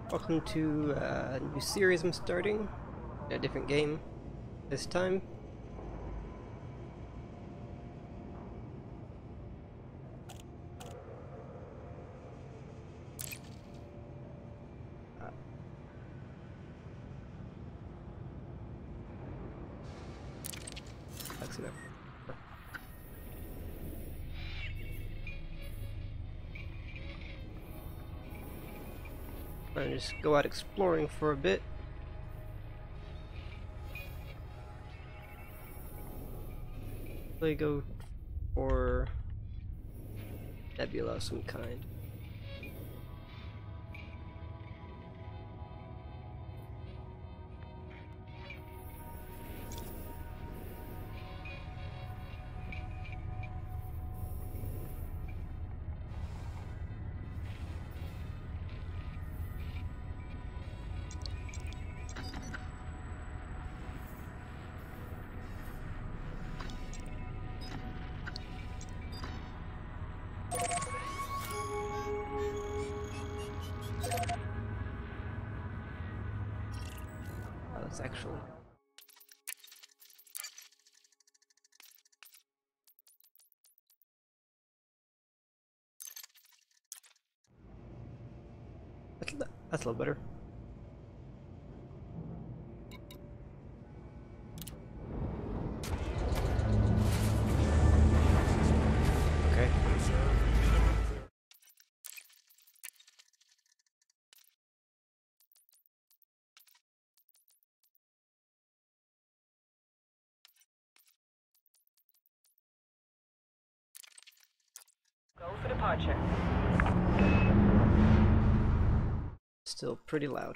Welcome to a new series I'm starting, a different game this time. And just go out exploring for a bit. Probably go for nebula of some kind. Actually, that's a little better. Okay. Go for departure. Still pretty loud.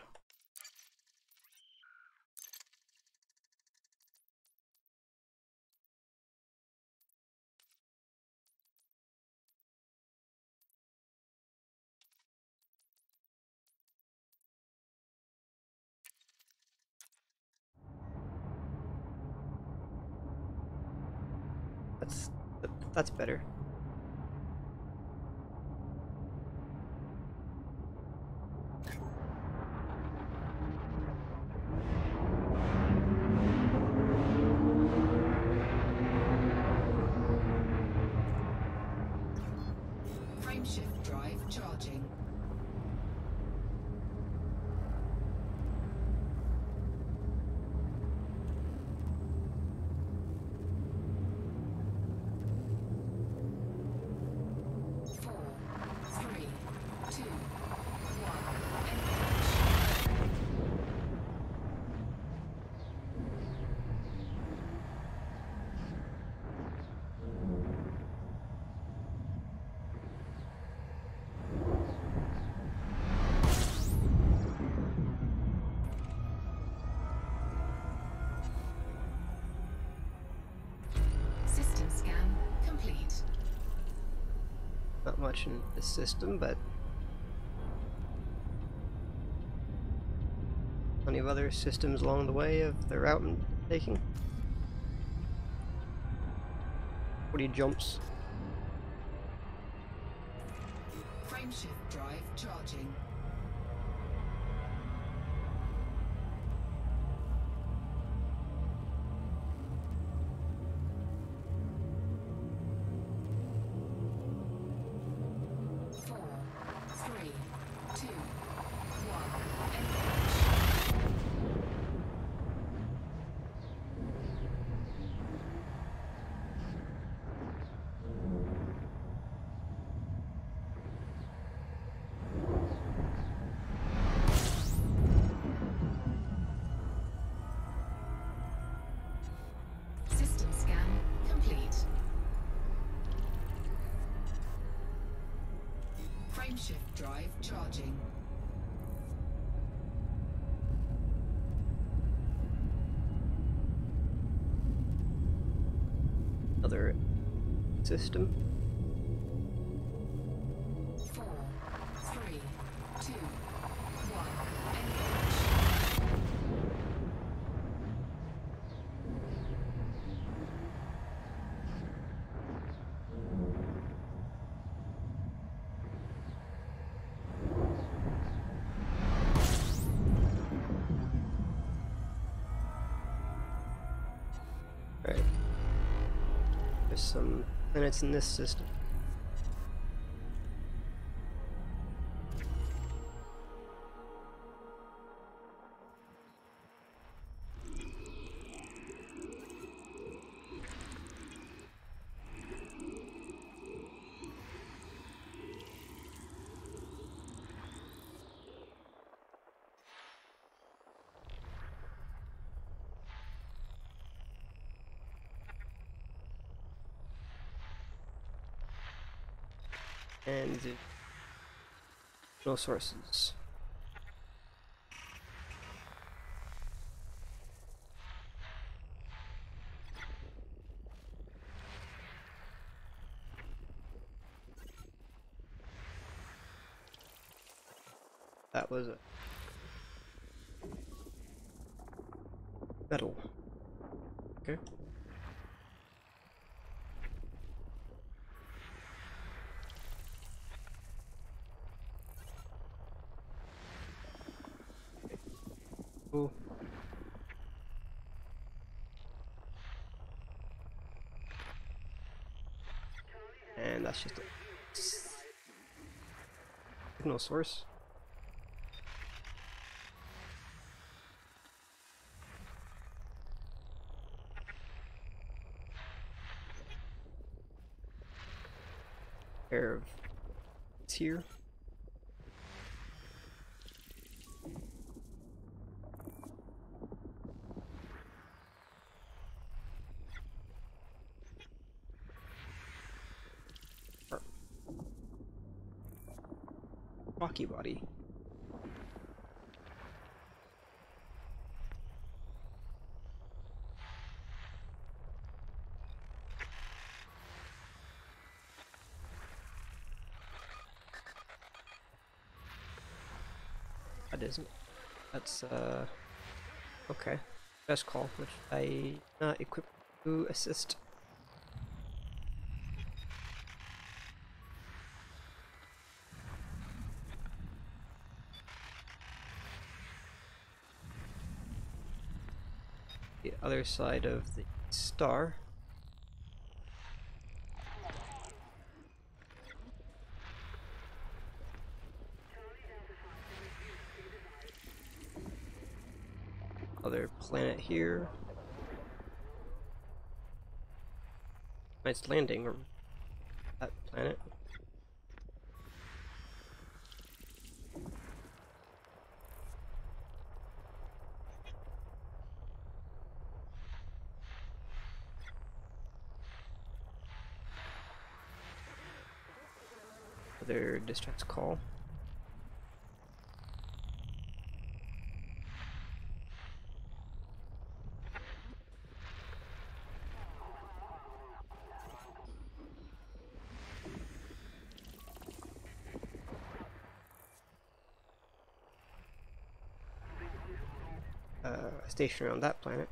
That's better. Frameshift drive charging. System scan complete. Not much in the system, but plenty of other systems along the way of the route I'm taking. 40 jumps. Frameshift drive charging. System scan complete. Frameshift drive charging. Other system. 4, 3, 2, 1. Engage. Right. There's some planets in this system. And the no sources. That was a metal. Okay. Cool. And that's just a signal source. Pair of it's here. Rocky body. That isn't. That's okay. Best call, which I not equipped to assist. The other side of the star. Other planet here. Nice landing or that planet. Other distress call. Station around that planet.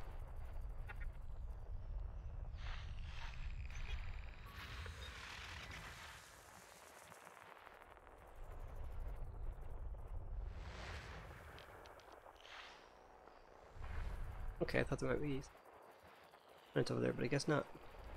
Okay, I thought there might be planets over there, but I guess not.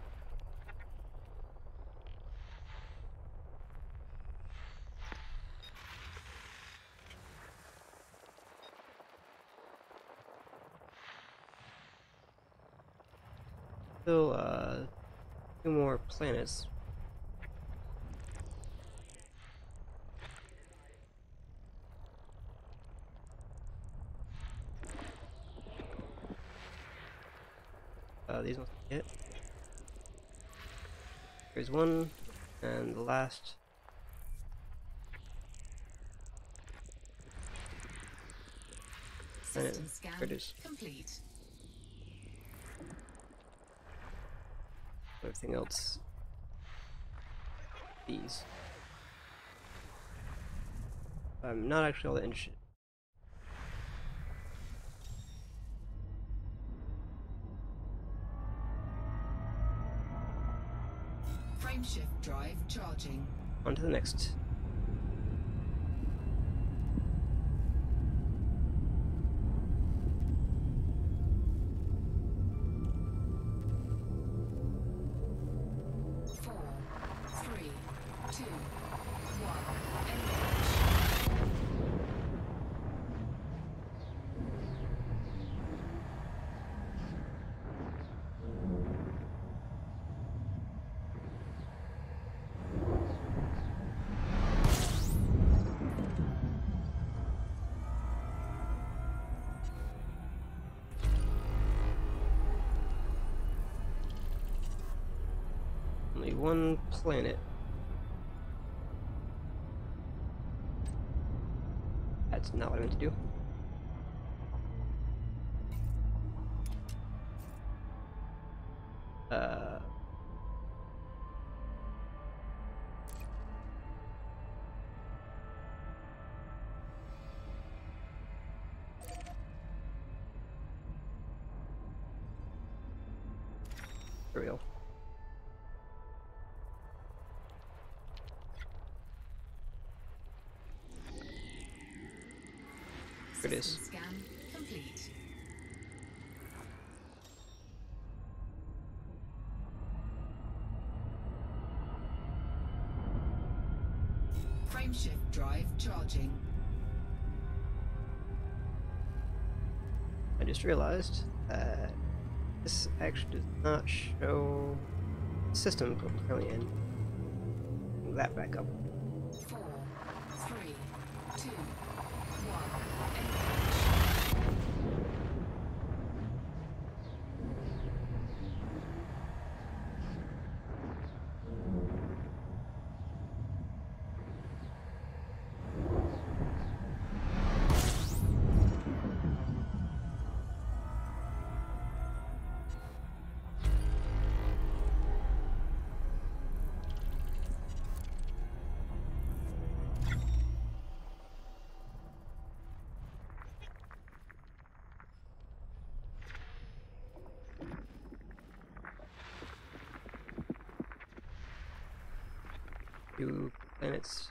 Still, 2 more planets. These must be it. Here's one, and the last. System scan There it is. complete. Everything else. These. I'm not actually all that interested. Frameshift drive charging. On to the next. Only one planet. That's not what I meant to do. There we go. There it is. System scan complete. Frameshift drive charging. I just realized that this actually does not show the system currently in. Move that back up. 4, 3, 2, 1. Two planets.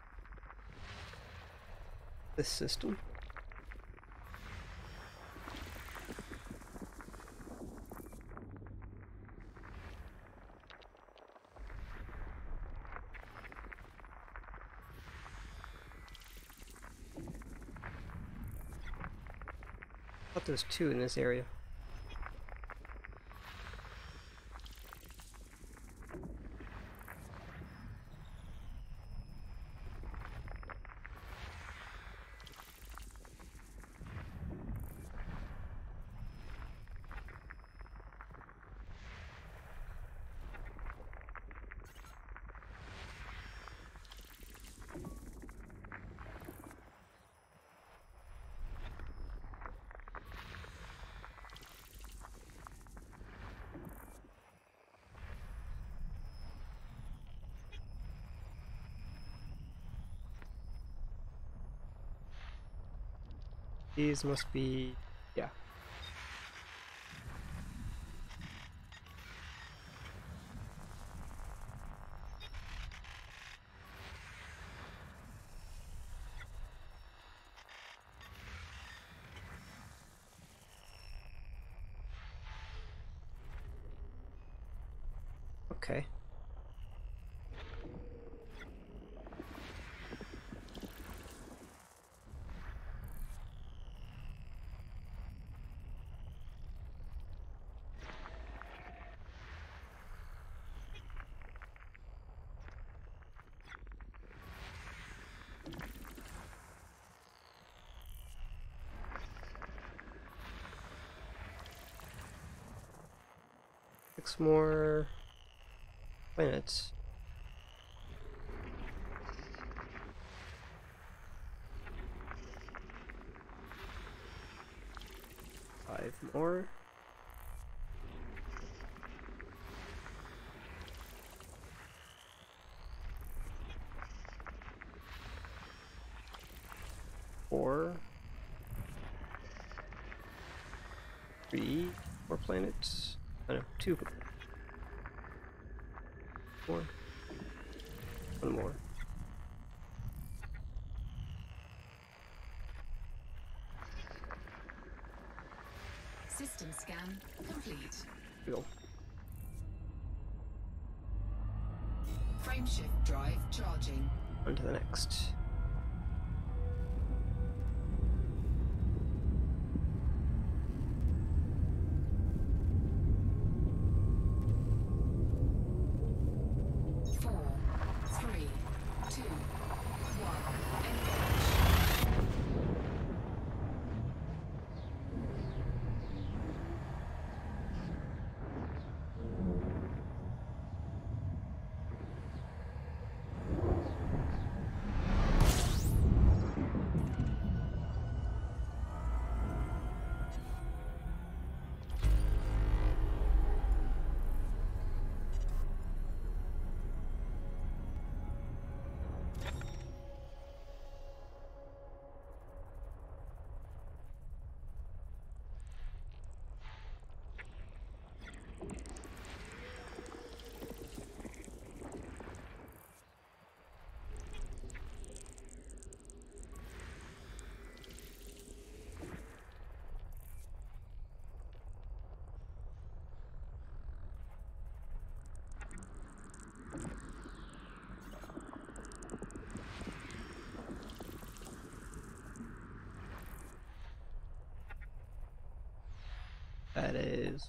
This system. I thought there's two in this area. These must be, yeah. Okay. Six more planets. Five more. Four. Three more planets. Oh no, two more. One more. System scan complete. Here we go. Frameshift drive charging. On to the next. that is.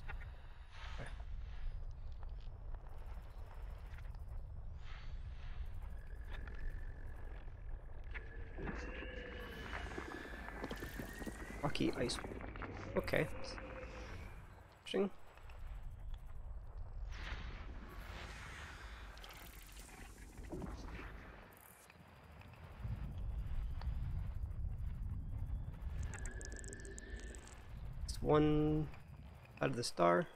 Rocky ice. Okay. Interesting. It's one out of the star.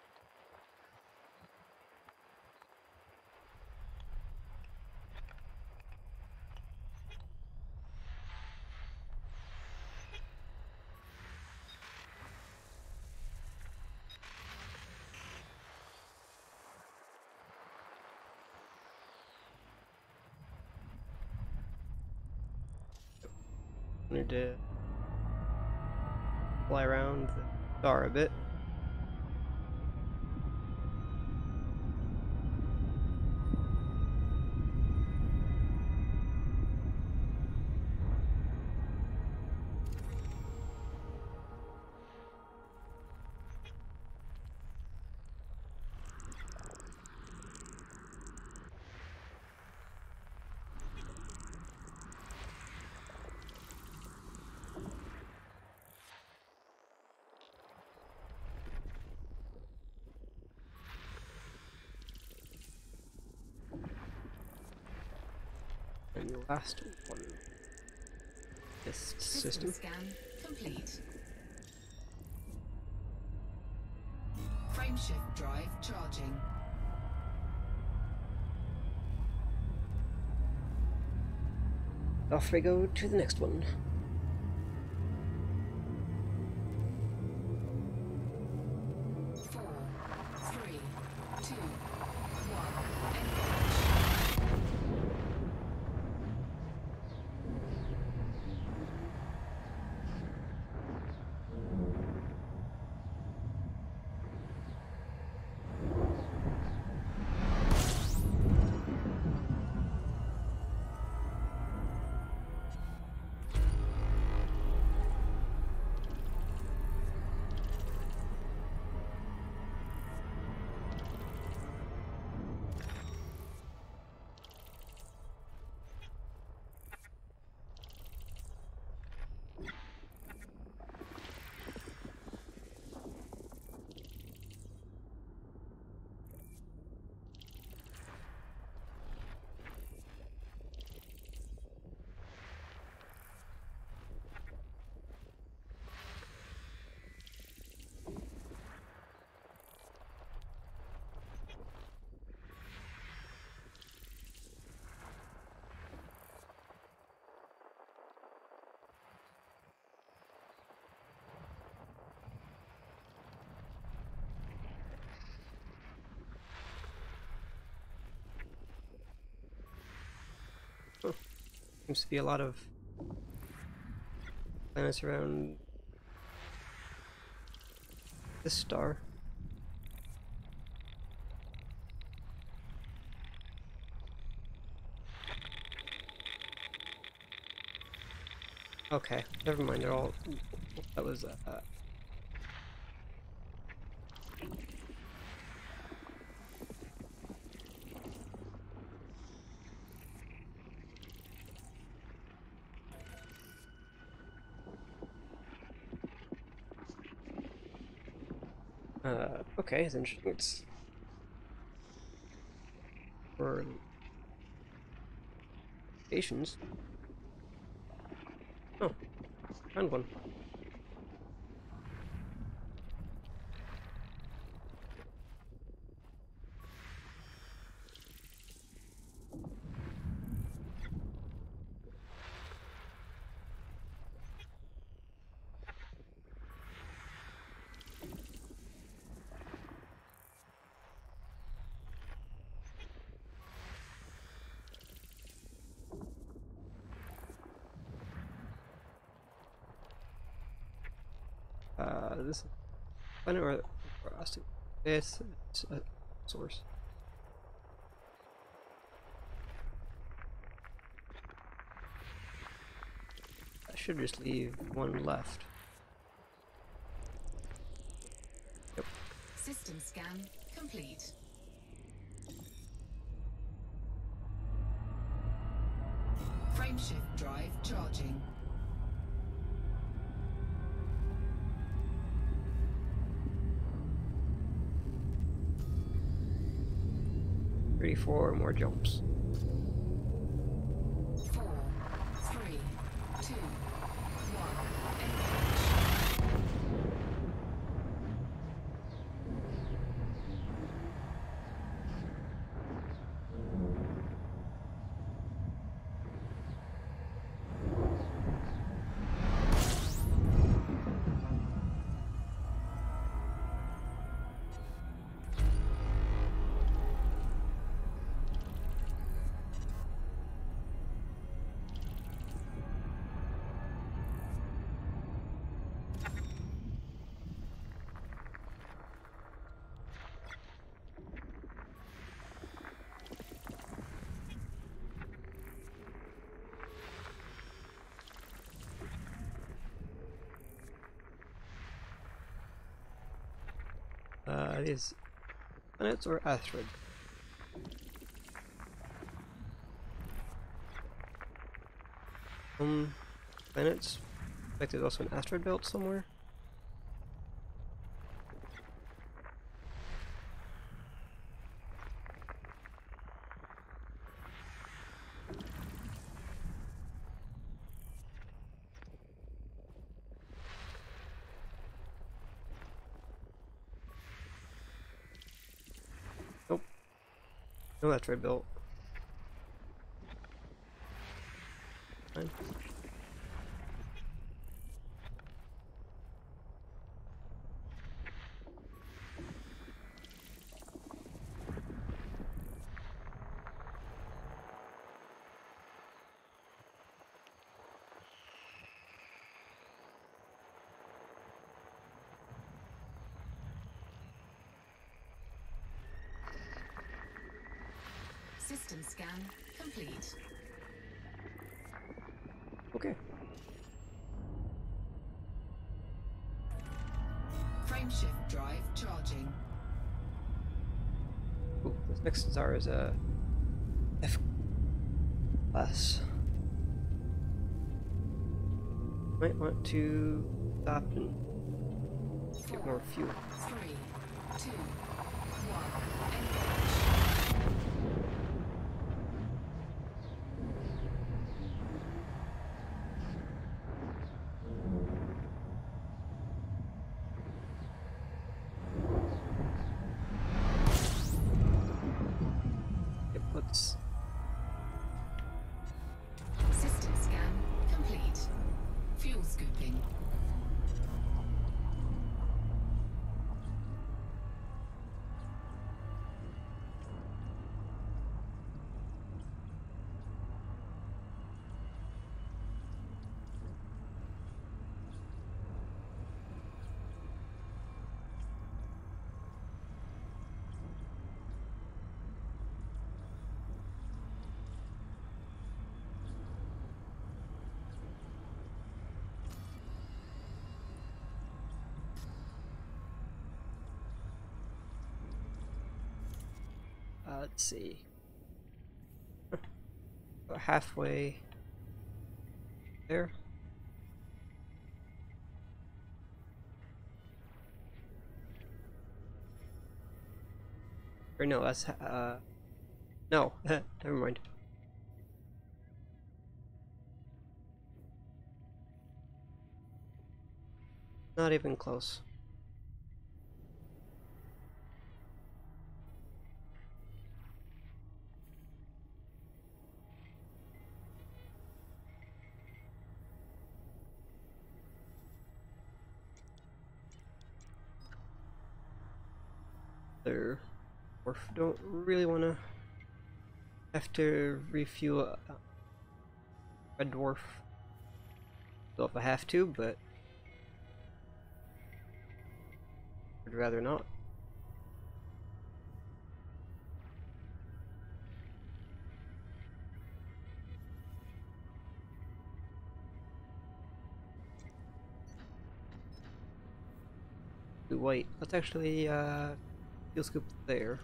Wanted to fly around the star a bit. And the last one. This system. Scan complete. Frameshift drive charging. Off we go to the next one. Seems to be a lot of planets around this star. Okay, never mind. They're all. That was okay, it's interesting. It's for stations. Oh, found one. This planet or it's a source. I should just leave one left. System scan complete. Frameshift drive charging. Four more jumps. 4, 3, 2, 1. Engage. These planets or asteroid? Planets. Like there's also an asteroid belt somewhere. Nope. No asteroid belt. Fine. System scan complete. Okay. Frameshift drive charging. Ooh, this next star is a F class. Might want to stop and get more fuel. 3, 2, 1. Engage. Yep, let's. System scan complete. Fuel scooping. Let's see. About halfway there. Or no, that's no, never mind. Not even close. There. Don't really want to have to refuel Red Dwarf. Well, if I have to, but I'd rather not. Blue white. Let's actually fuel scoop there.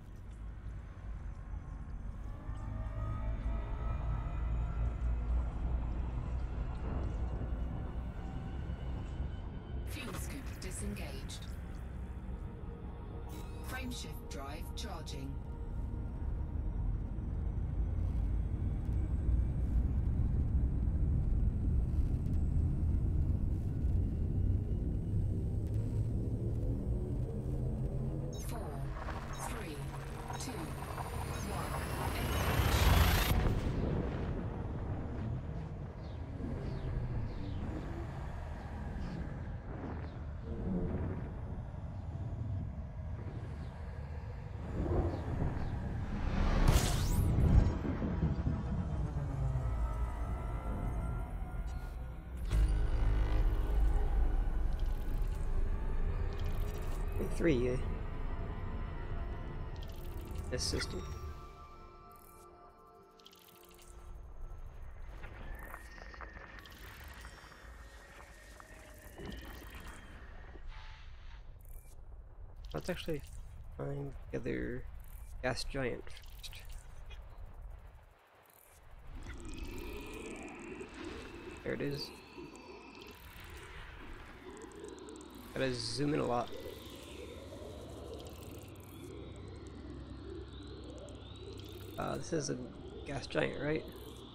Fuel scoop disengaged. Frameshift drive charging. Four, three, two, one. Engage. 3, this system. Let's actually find the other gas giant first. There it is. Gotta zoom in a lot. This is a gas giant, right?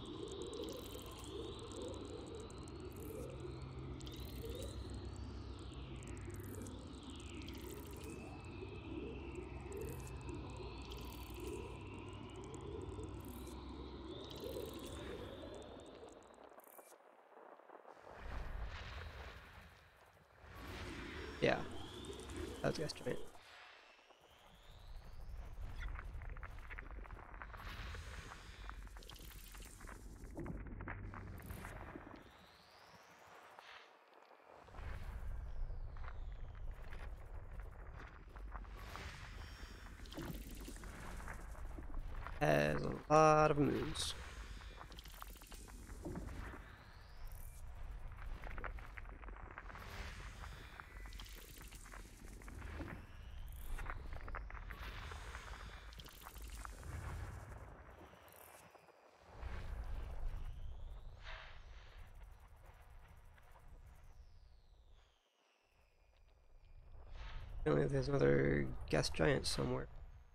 Yeah, that's gas giant. Has a lot of moons. Apparently there's another gas giant somewhere.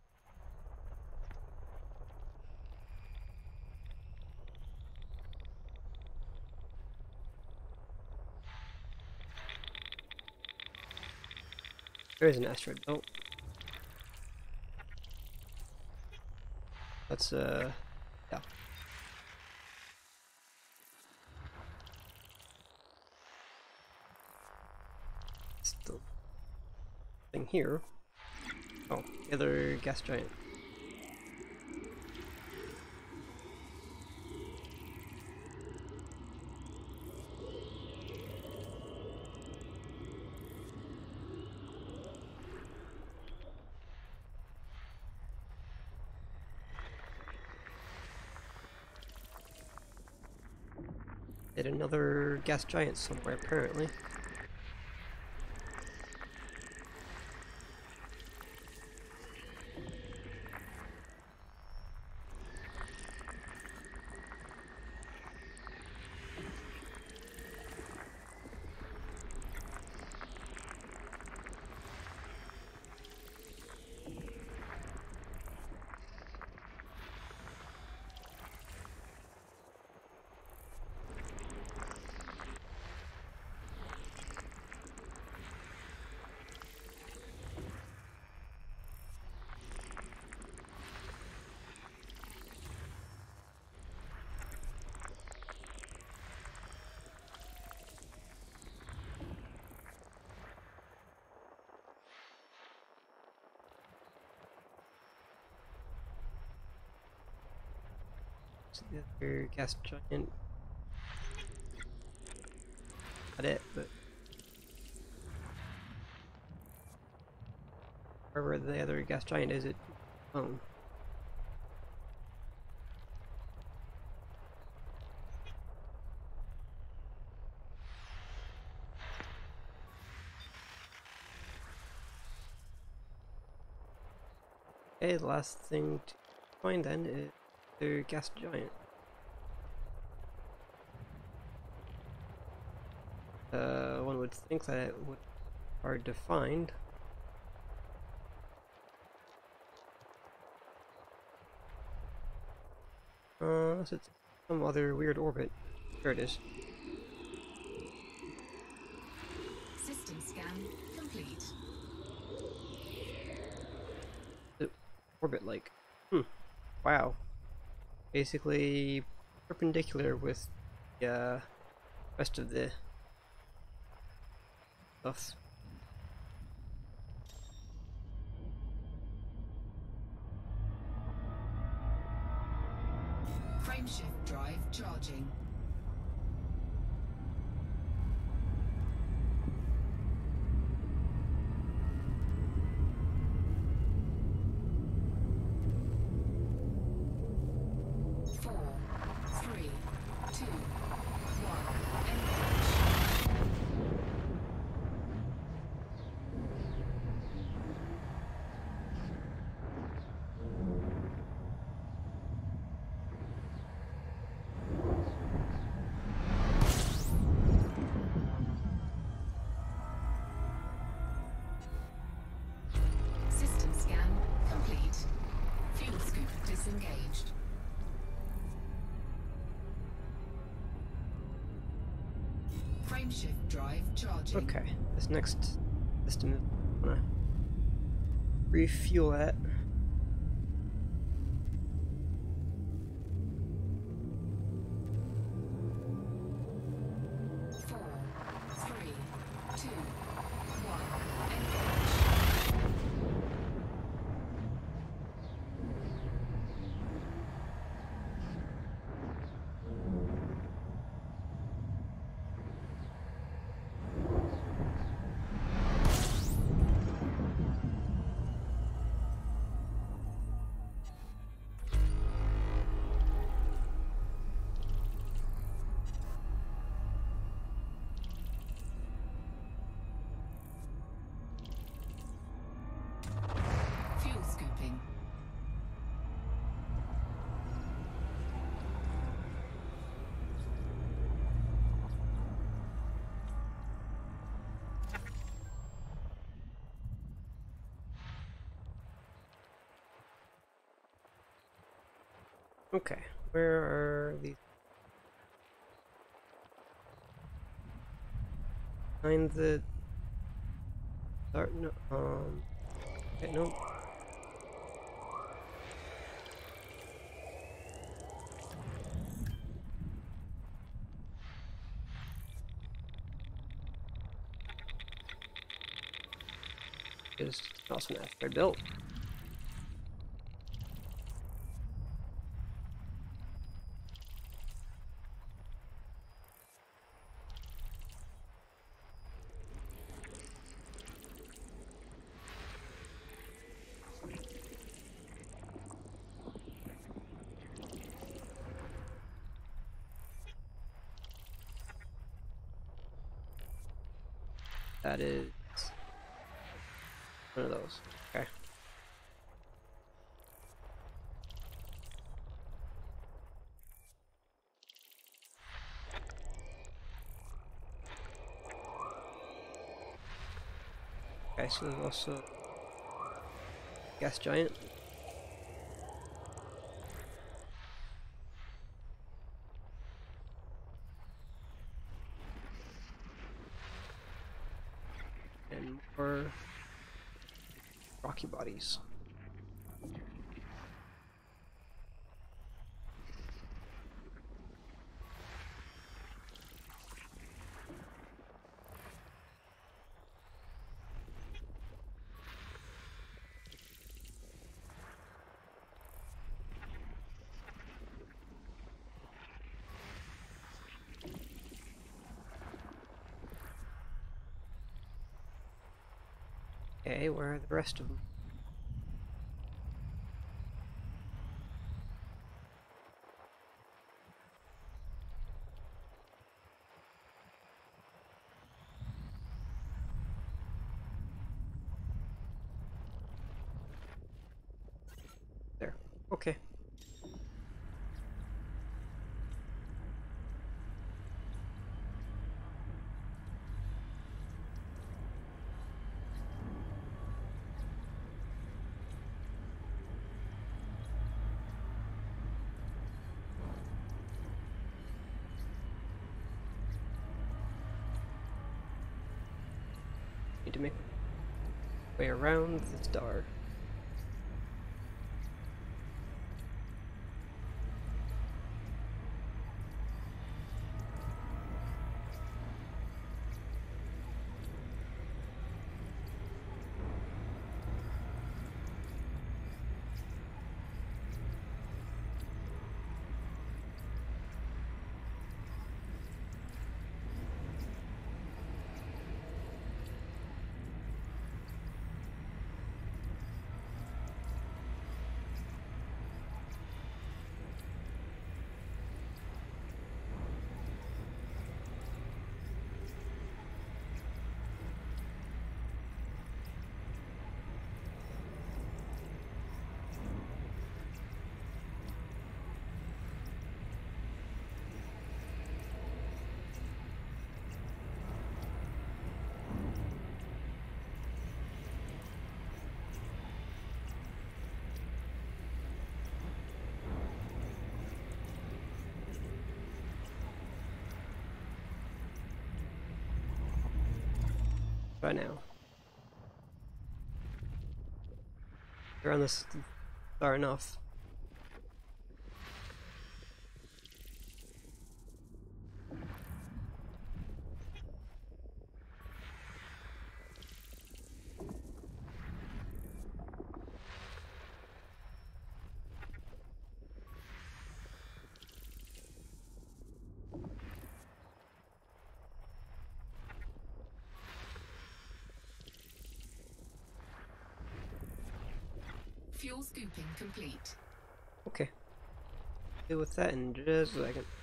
There is an asteroid belt. Let's yeah. Still thing here. Oh, the other gas giant. Hit another gas giant somewhere, apparently. The other gas giant. Not it, but wherever the other gas giant is, it. Oh. Okay, the last thing to find then is the gas giant. One would think that it would be hard to find. Unless it's some other weird orbit. There it is. System scan complete. Orbit like. Wow. Basically perpendicular with the rest of the stuff. Frameshift drive charging. Four, three, two, one, engage. System scan complete. Fuel scoop disengaged. Frameshift drive charging. Okay, this next system is gonna refuel that. Four, three, two, one, engage. Fuel scooping. Okay, where are these? Find the start. No, okay, no. Is awesome asteroid built. That is one of those. Okay. Okay, so there's also gas giant. And more rocky bodies. Okay, where are the rest of them? Okay. Need to make my way around the star. By now. Around this far enough. Fuel scooping complete. Okay. Deal with that in just a second.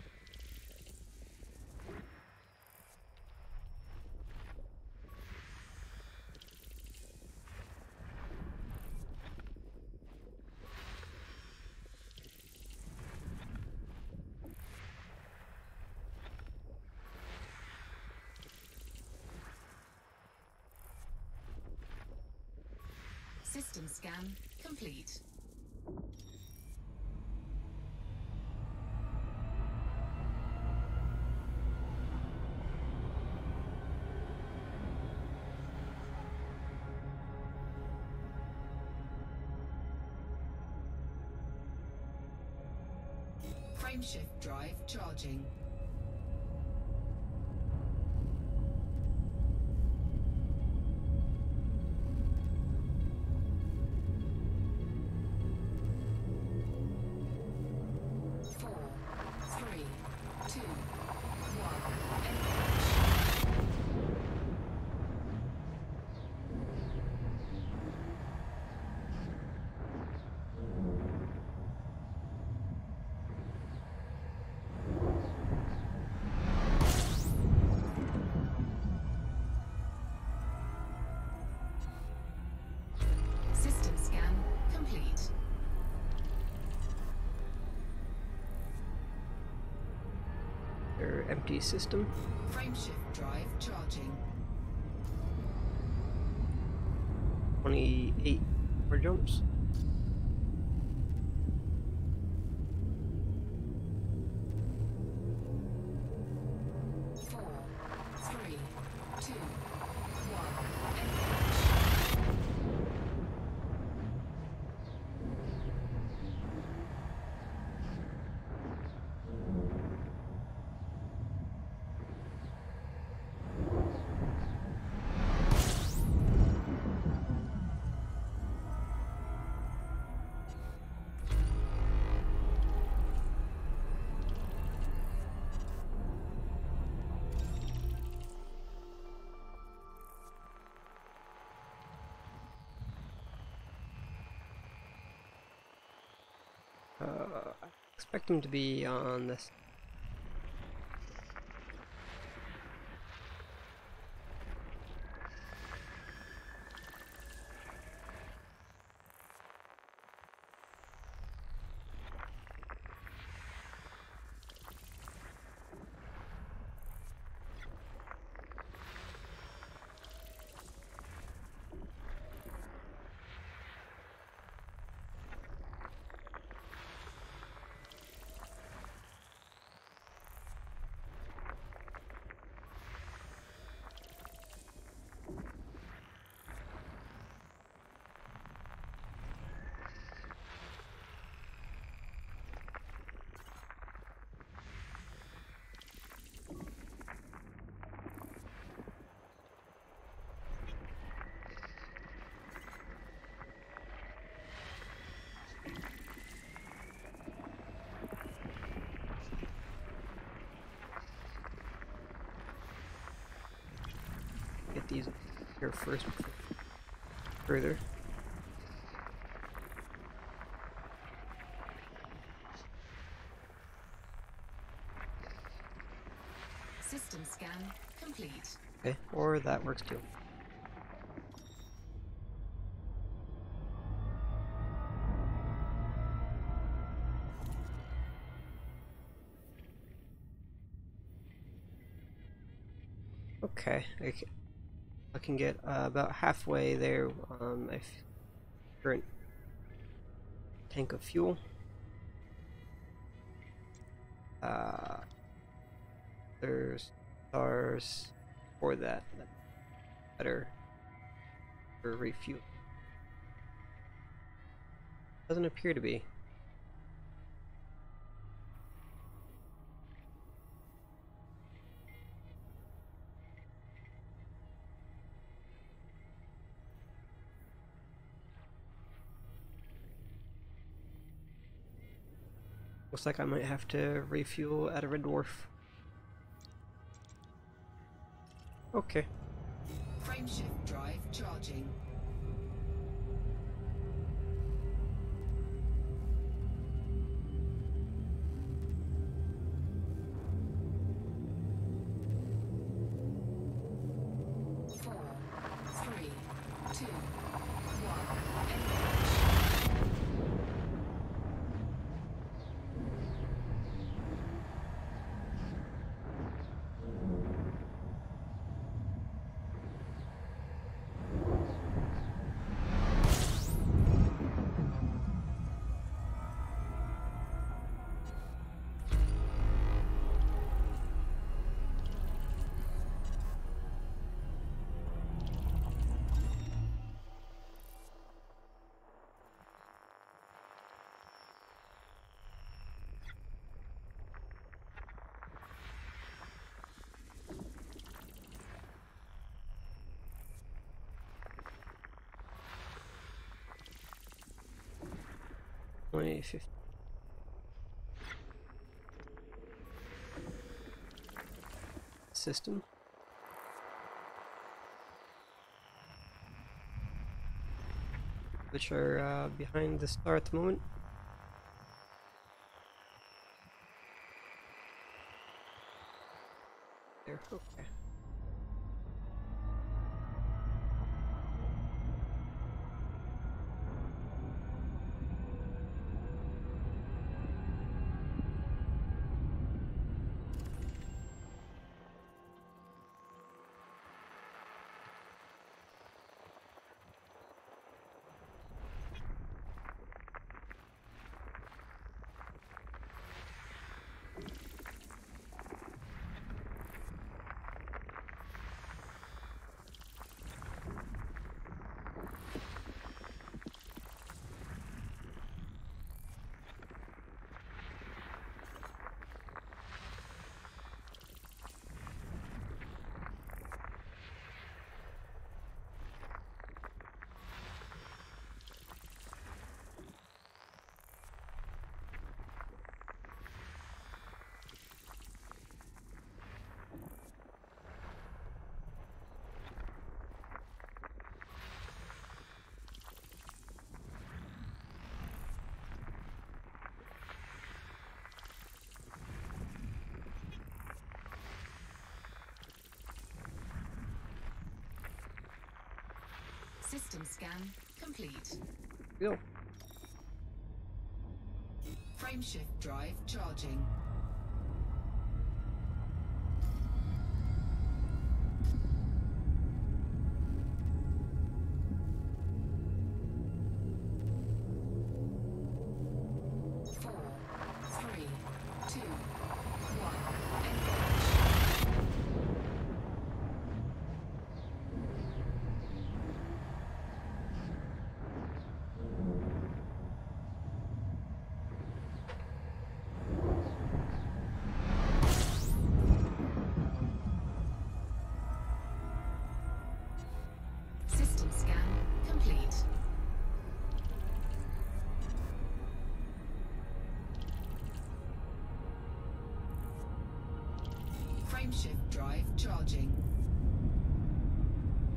System scan complete. Frameshift drive charging. System scan complete. Your empty system. Frameshift drive charging. 28 more jumps. I expect him to be on this. these here first before further. System scan complete. Okay, or that works too. Okay, I can get about halfway there. I current tank of fuel. There's stars for that. That's better for refuel. Doesn't appear to be. Looks like I might have to refuel at a red dwarf. Okay. Frameshift drive charging. System. Which are behind the star at the moment. There, okay. System scan complete. Go. Frameshift drive charging. Frameshift drive charging.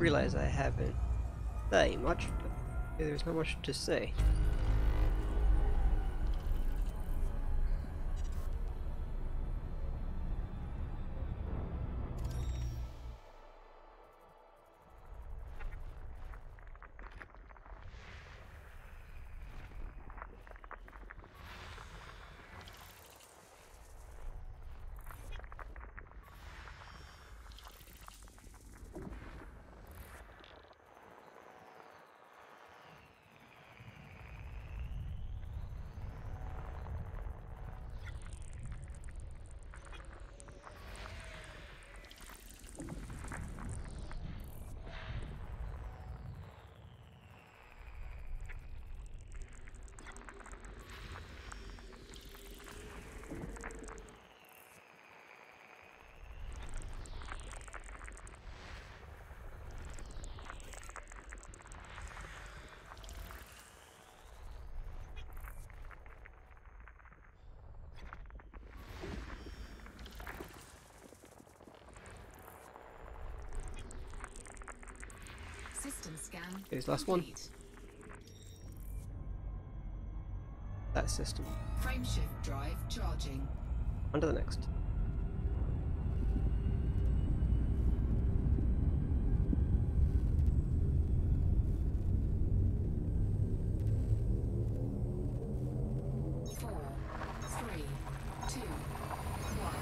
realize I haven't said much, but there's not much to say. System scan. Here's the last one. complete. That system. Frameshift drive charging. On to the next. Four, three, two, one.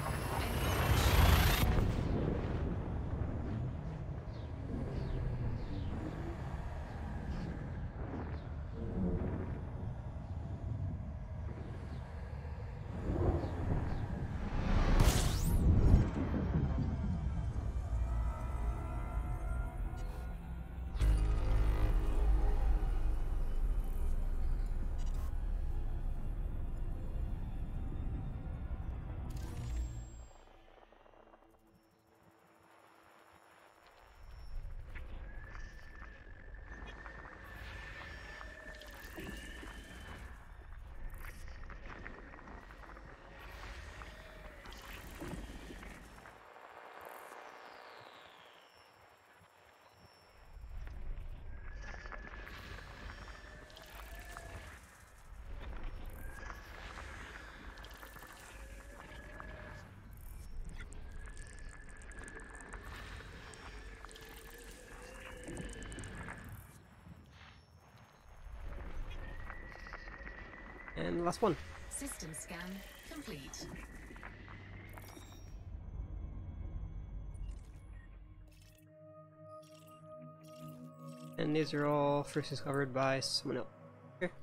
And the last one. System scan complete. And these are all first discovered by someone else. Okay.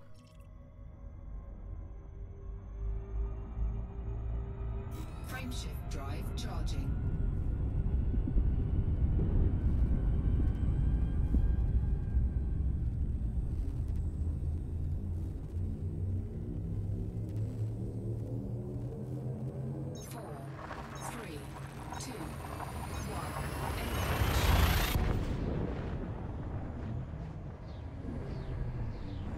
Frameshift drive charging. Four, three, two, one. Engage.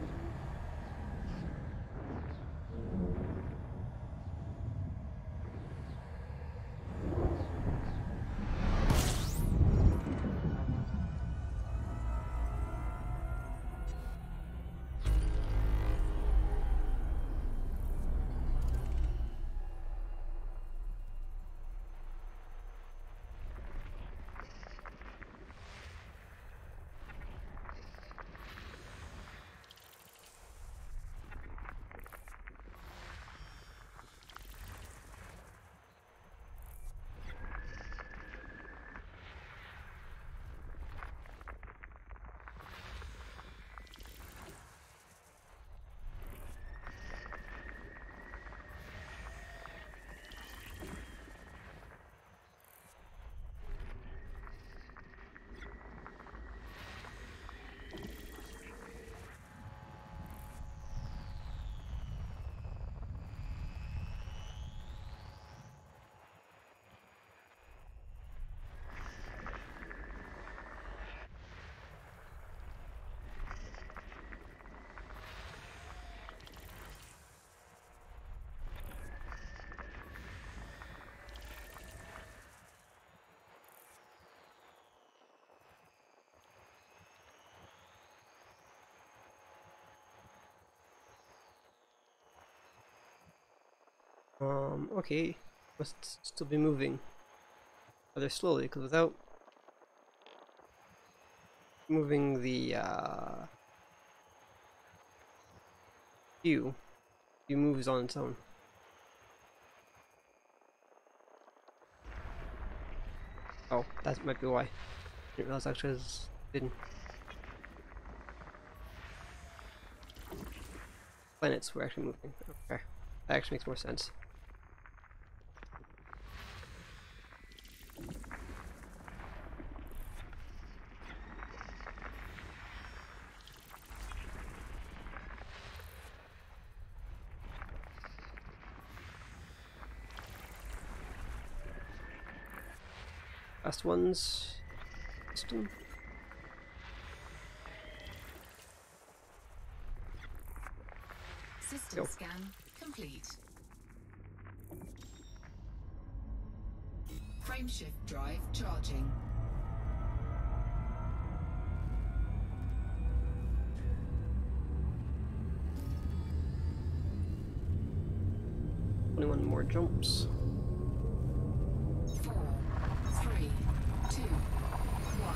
Okay. Must still be moving rather slowly, because without moving the view, it moves on its own. Oh, that might be why. Didn't realize actually didn't. Planets were actually moving. Okay, that actually makes more sense. Last one's system. System Go. scan complete. Frameshift drive charging. Only one more jumps. 4, 3, 2, 1.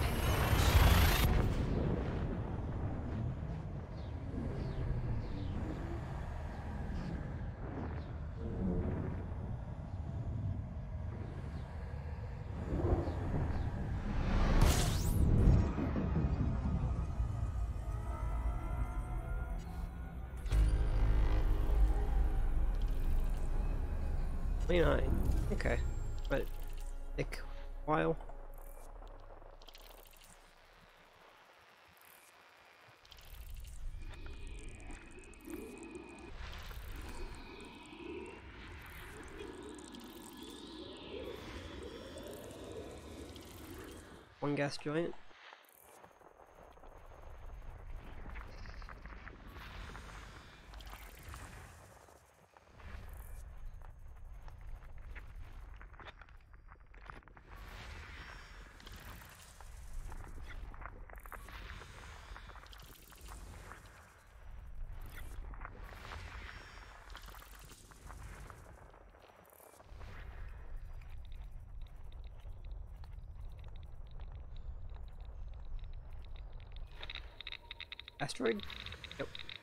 Engage. 29. Okay. Might take a while. One gas giant. Asteroid? Yep.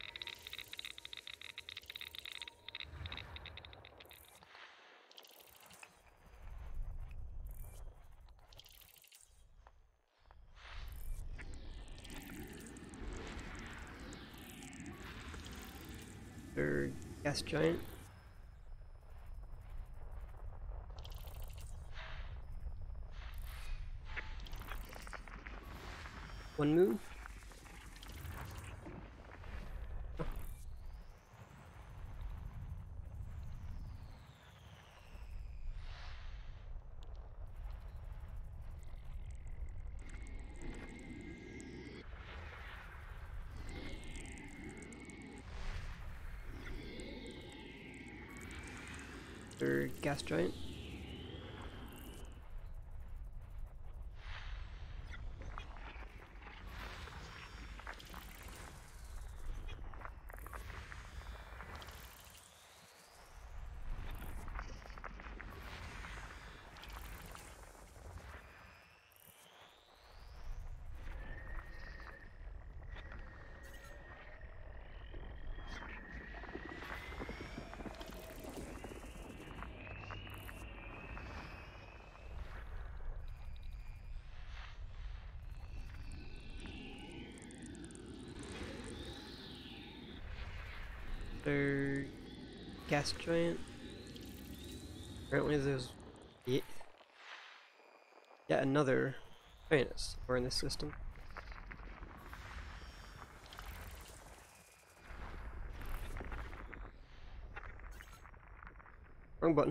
Third gas giant. One moon. Third gas giant. Third gas giant. Apparently there's yet another planet somewhere in this system. Wrong button.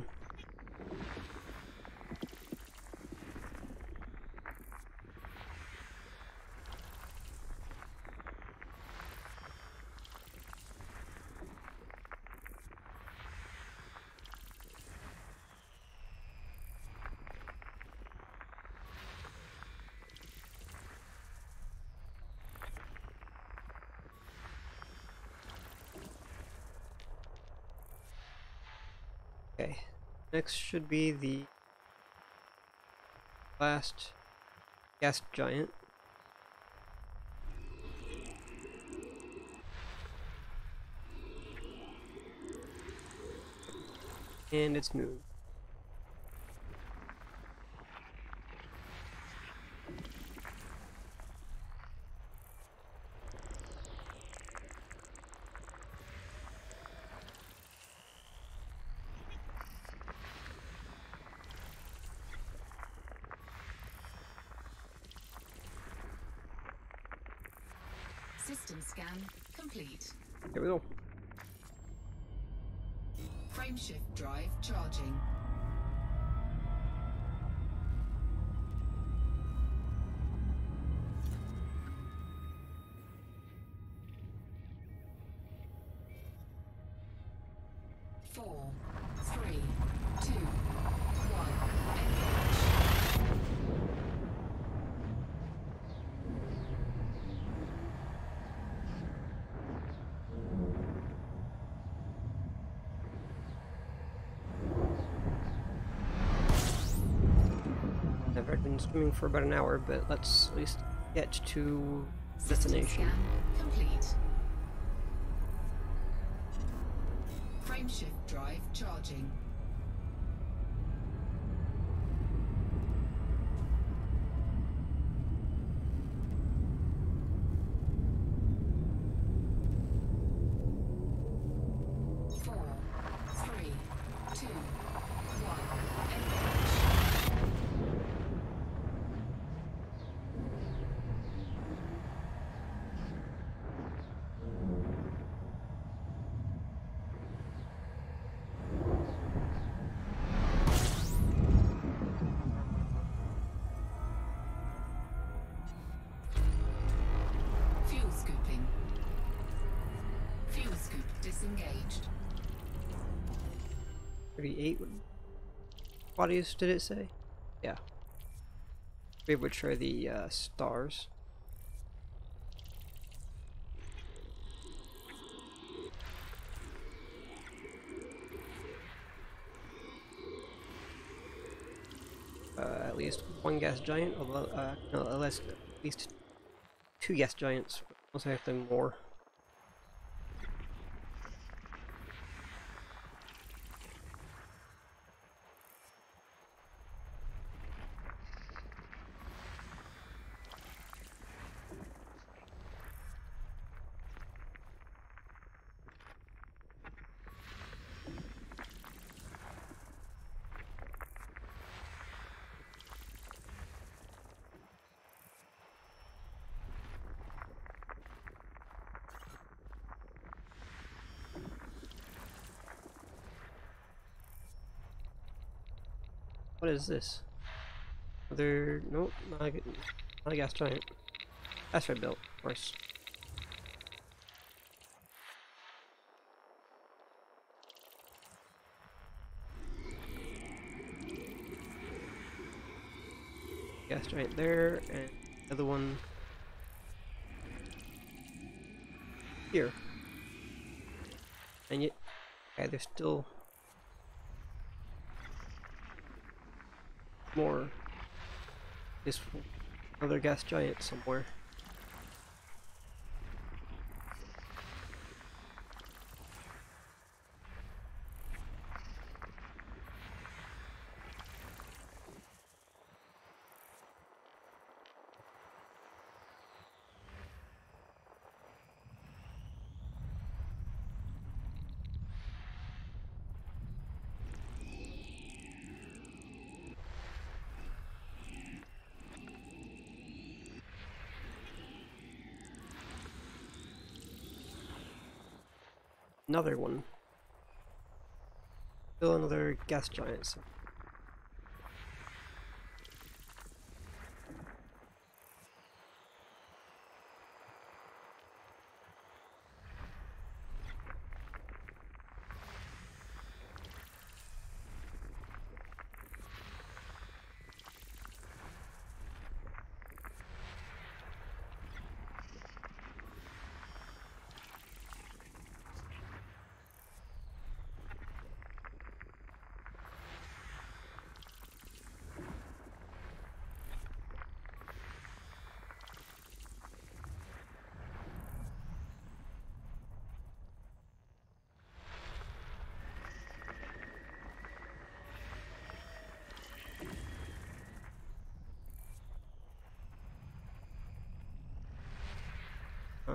Okay, next should be the last gas giant. And its moon. System scan complete. Here we go. Frameshift drive charging. Four, three, two, one. Engage. I've been swimming for about an hour, but let's at least get to System destination. scan complete. Frameshift drive charging. Four, three, two, one. Engage. Fuel scooping. Fuel scoop disengaged. 38 bodies, did it say? Yeah. Which are the stars. At least one gas giant, although no, at least two gas giants. Most likely more. What is this? Other nope, not a gas giant. Asteroid belt, of course. Gas giant there, and the other one here. And yet, okay, there's still more. This other gas giant somewhere. Another one. Still another gas giant. So.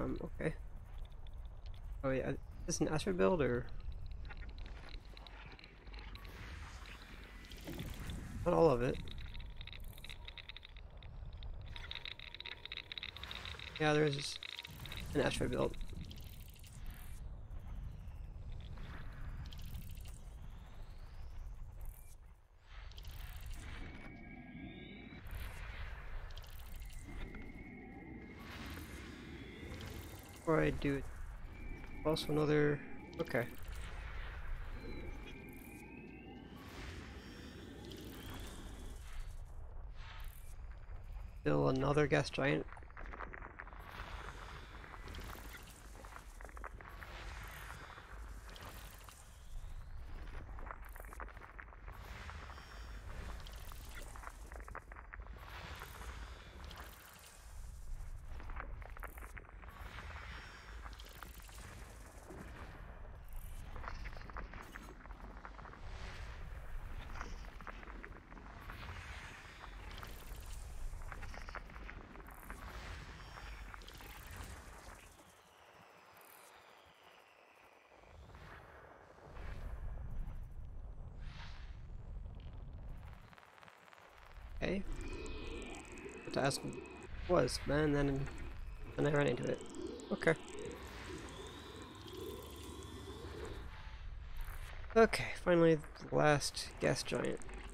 Okay. Oh yeah, is this an asteroid build or not all of it? Yeah, there's an asteroid build. Before I do it, also another. Okay. Still another gas giant. Okay. What to ask was, man, then I ran into it. Okay. Okay, finally the last gas giant.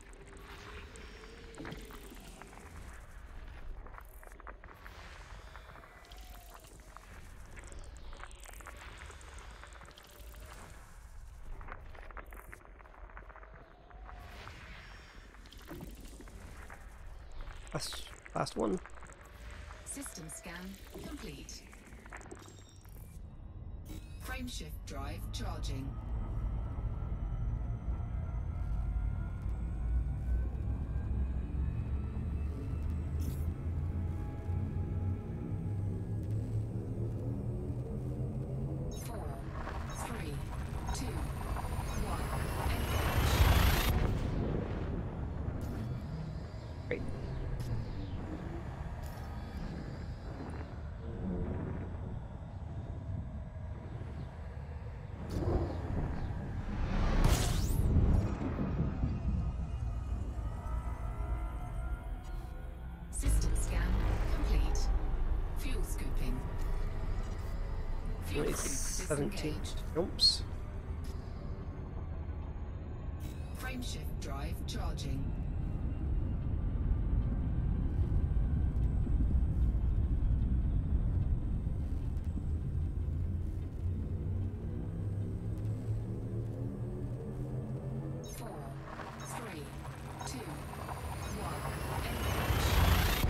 Last one. System scan complete. Frameshift drive charging. Great. System scan complete. Fuel scooping. Fuel Only scoop 17 disengaged. jumps. Frameshift drive charging. Four, three, two, one. Engage.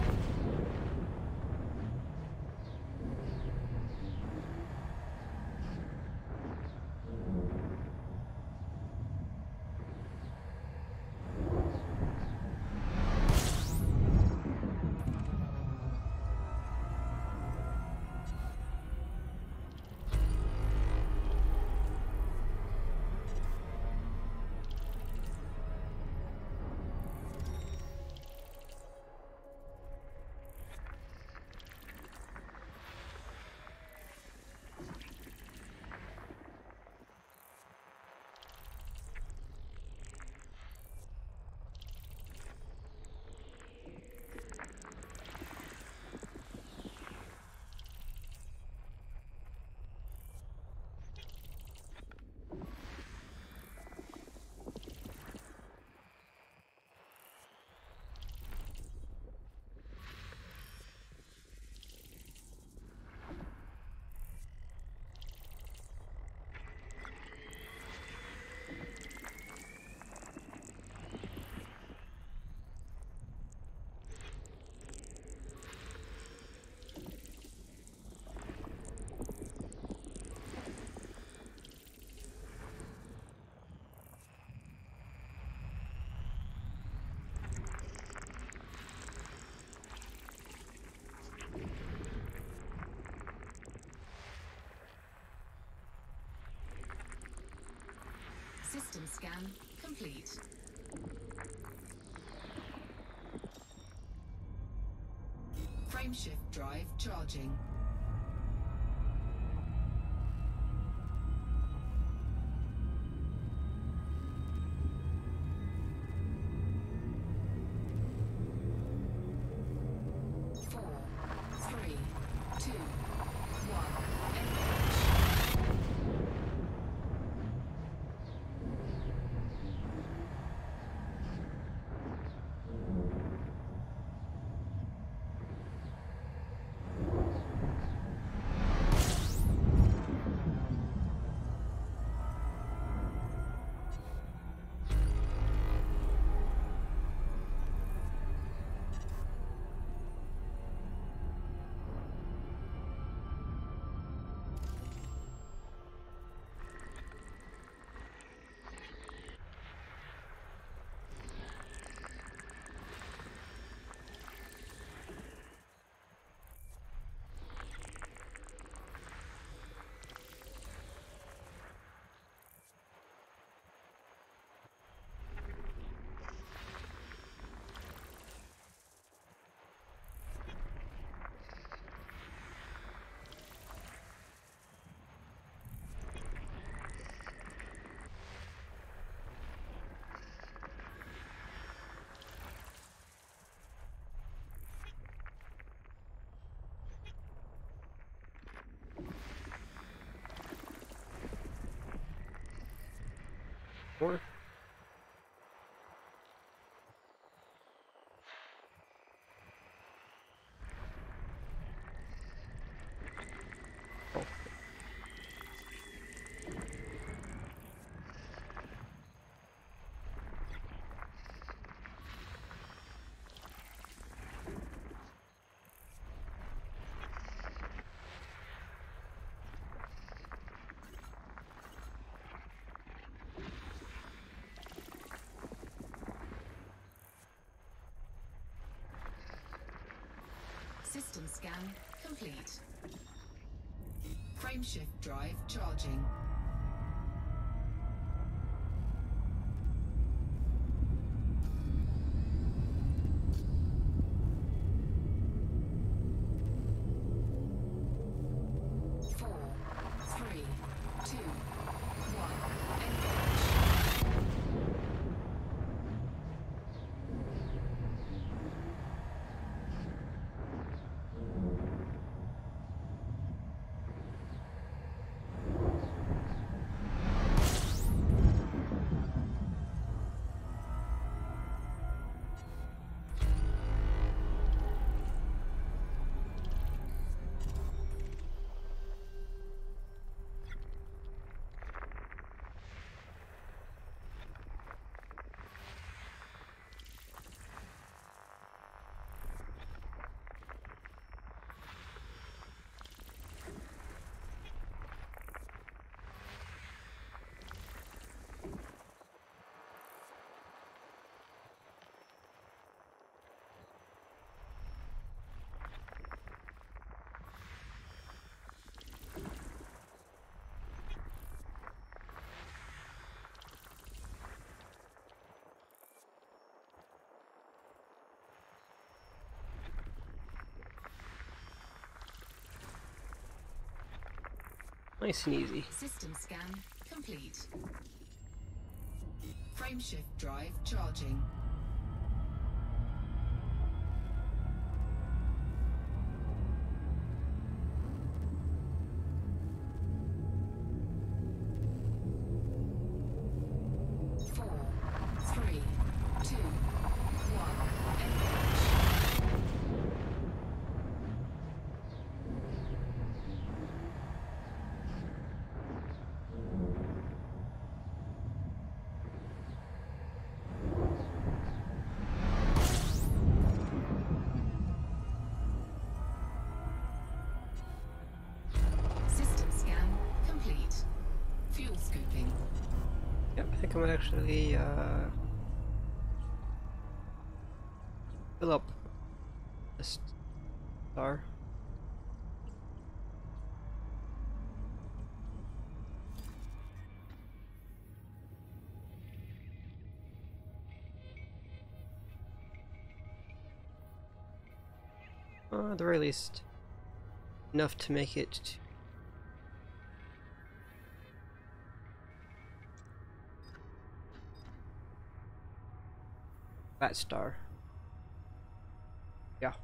System scan complete. Frameshift drive charging. More. Oh. System scan complete. Frameshift drive charging. Four, three, two, one. Engage. Nice and easy. System scan complete. Frameshift drive charging. Four, three, two, one. Engage. System scan complete. Fuel scooping. Yep, I think I'm gonna actually fill up this star. At the very least, enough to make it to that star. Yeah.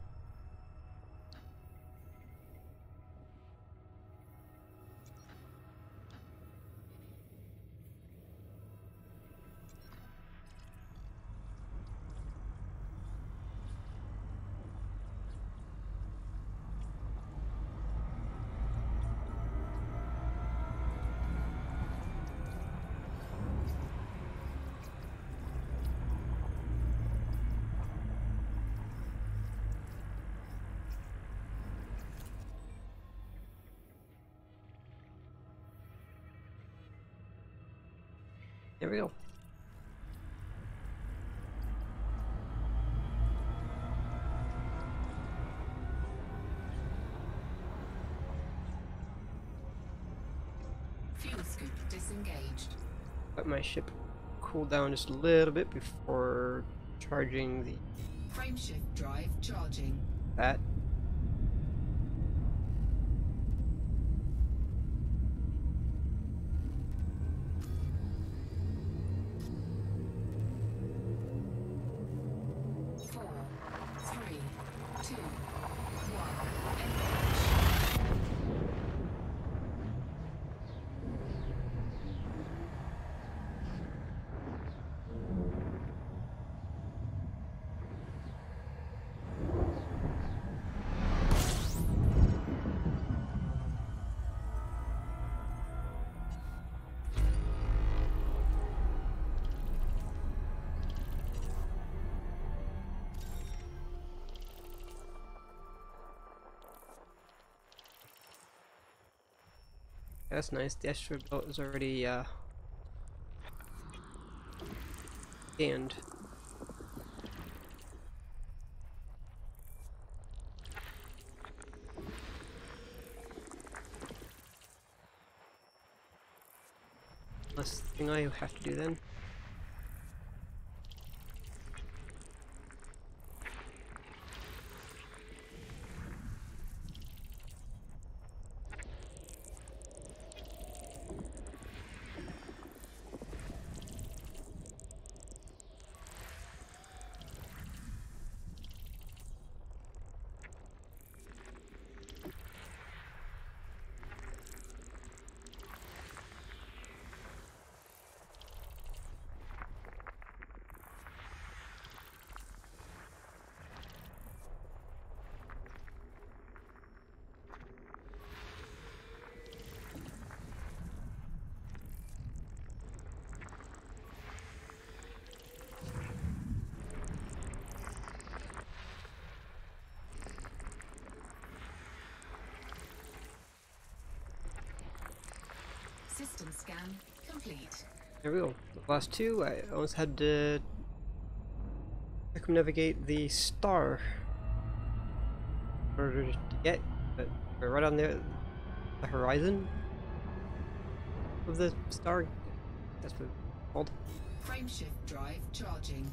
There we go. Fuel scoop disengaged. Let my ship cool down just a little bit before charging the Frameshift drive charging. that. Four, three, two, one. Engage. That's nice. The asteroid belt is already scanned. Last thing I have to do then. System scan complete. There we go. The last two, I almost had to circumnavigate the star in order to get, but we're right on the horizon of the star. That's what it's called. Frameshift drive charging.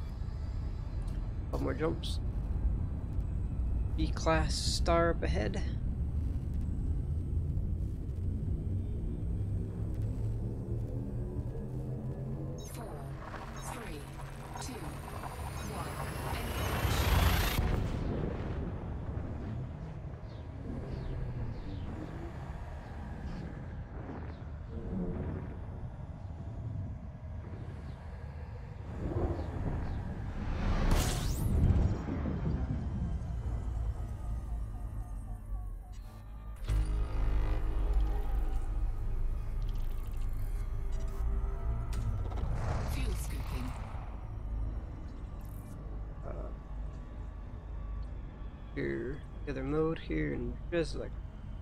A couple more jumps. B-class star up ahead. 4, 3, 2, 1. Fuel scooping. Here, the other mode here, and just like.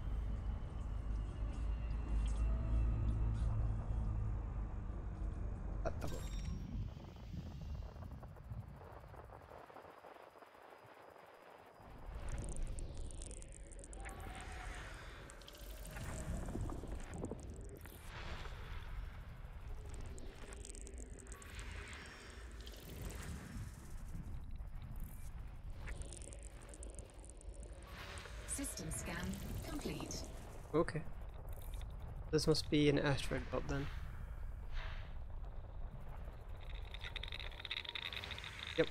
System scan complete. Okay. This must be an asteroid belt then. Yep.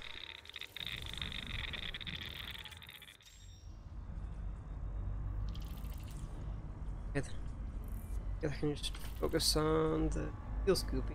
Okay, I can just focus on the fuel scooping.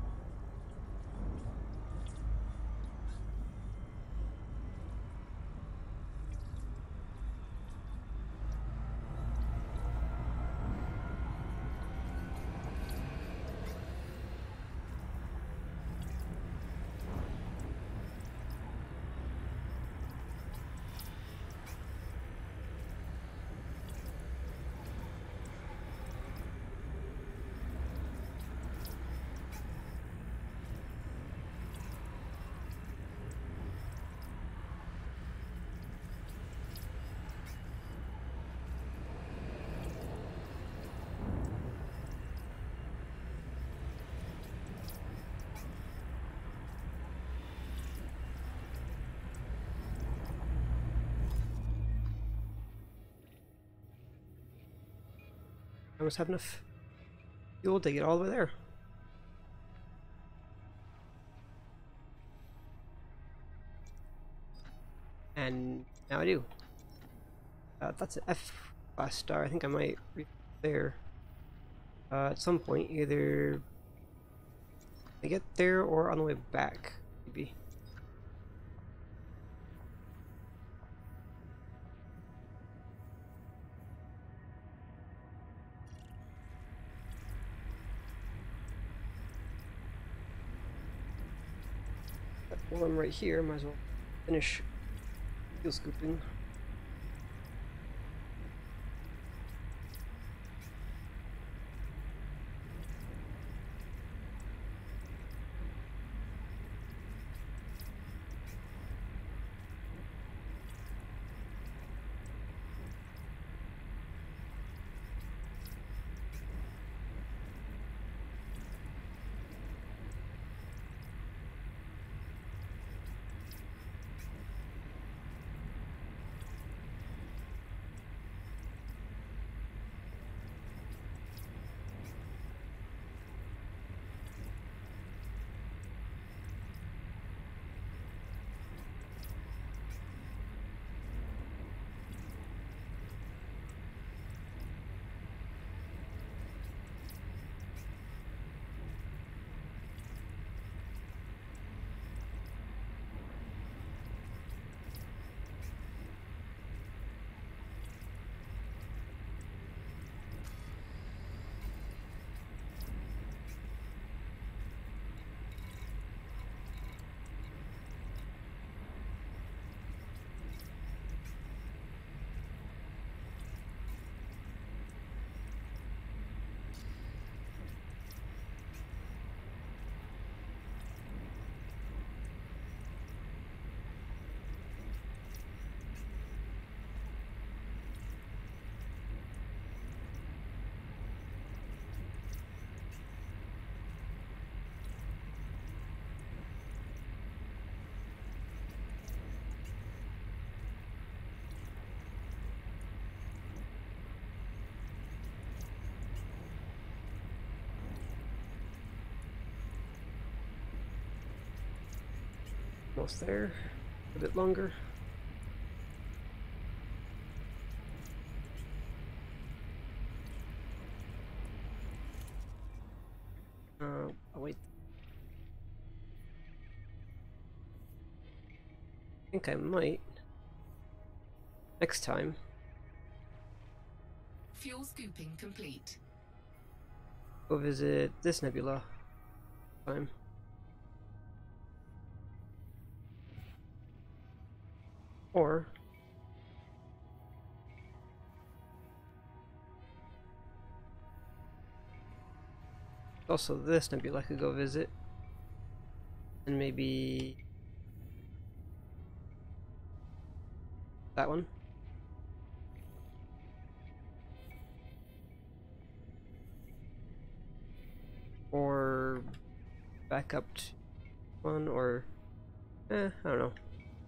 I must have enough fuel to get all the way there. And now I do. That's an F class star. I think I might reach there at some point, either I get there or on the way back, maybe. But while I'm right here, might as well finish fuel scooping. Almost there. A bit longer. Oh wait. I think I might. Next time. Fuel scooping complete. Go visit this nebula. Time. Or also this nebula I could go visit. And maybe that one. Or back up to one, or I don't know.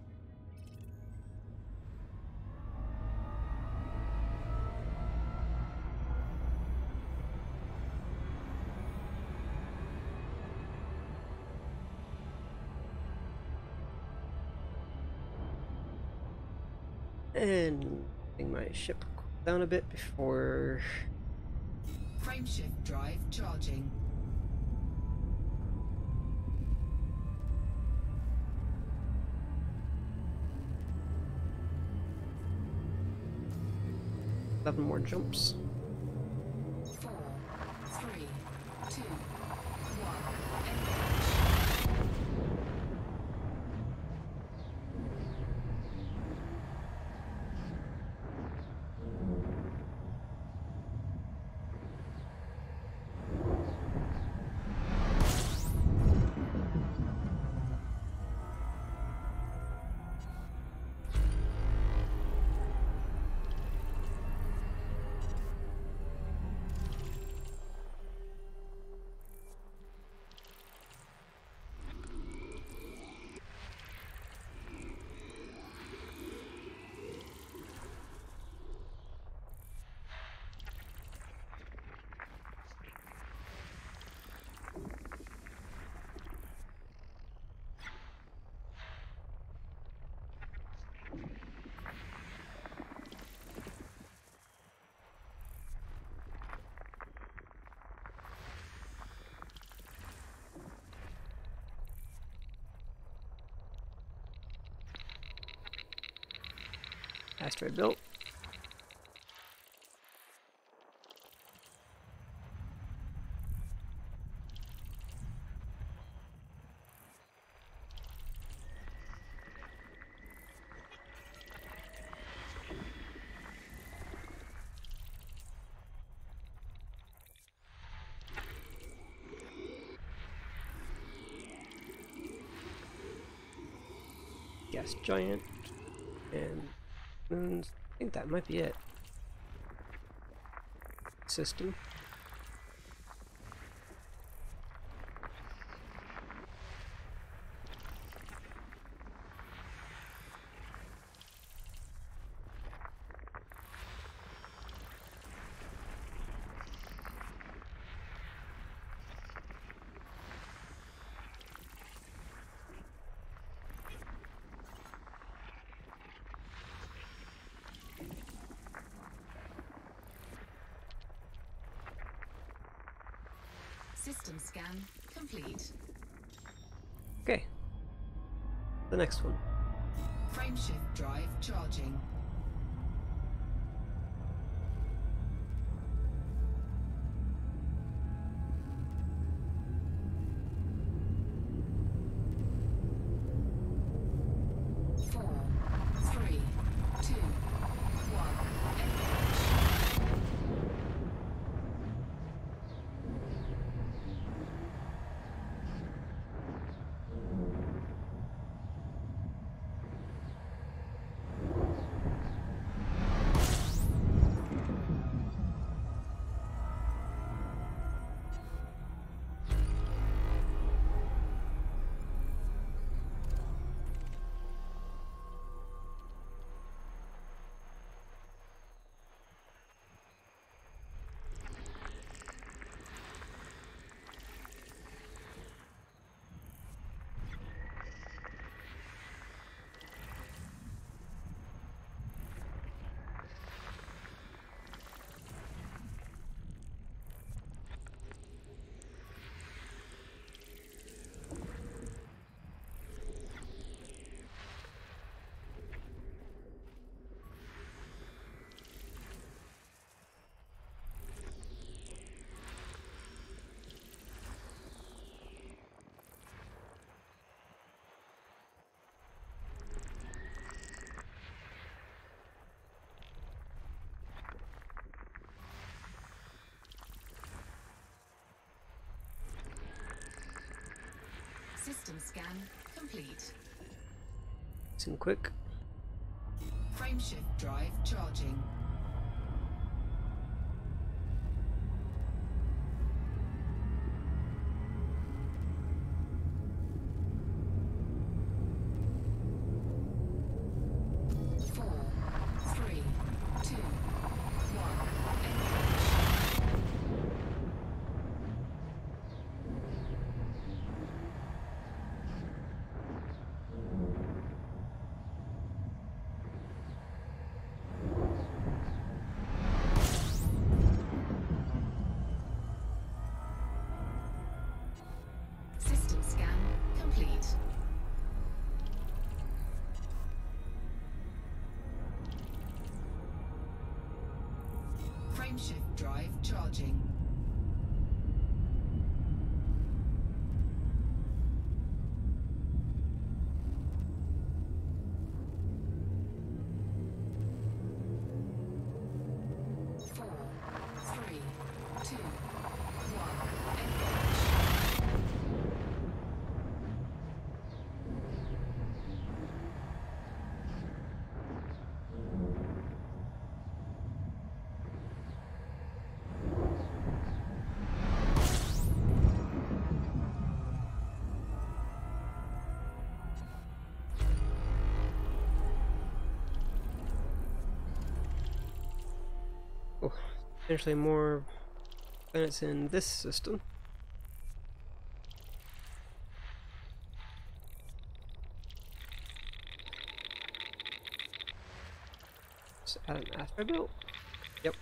And getting my ship down a bit before Frameshift drive charging. seven more jumps. 4, 3, 2, 1. Asteroid built. Gas giant and moons. I think that might be it. System. System scan complete. Okay. The next one. Frameshift drive charging. System scan complete. Nice and quick. Frameshift drive charging. System scan complete. Frameshift drive charging. Four, three, two, one, engage. Oh, potentially more planets in this system. Is that an asteroid? Yep.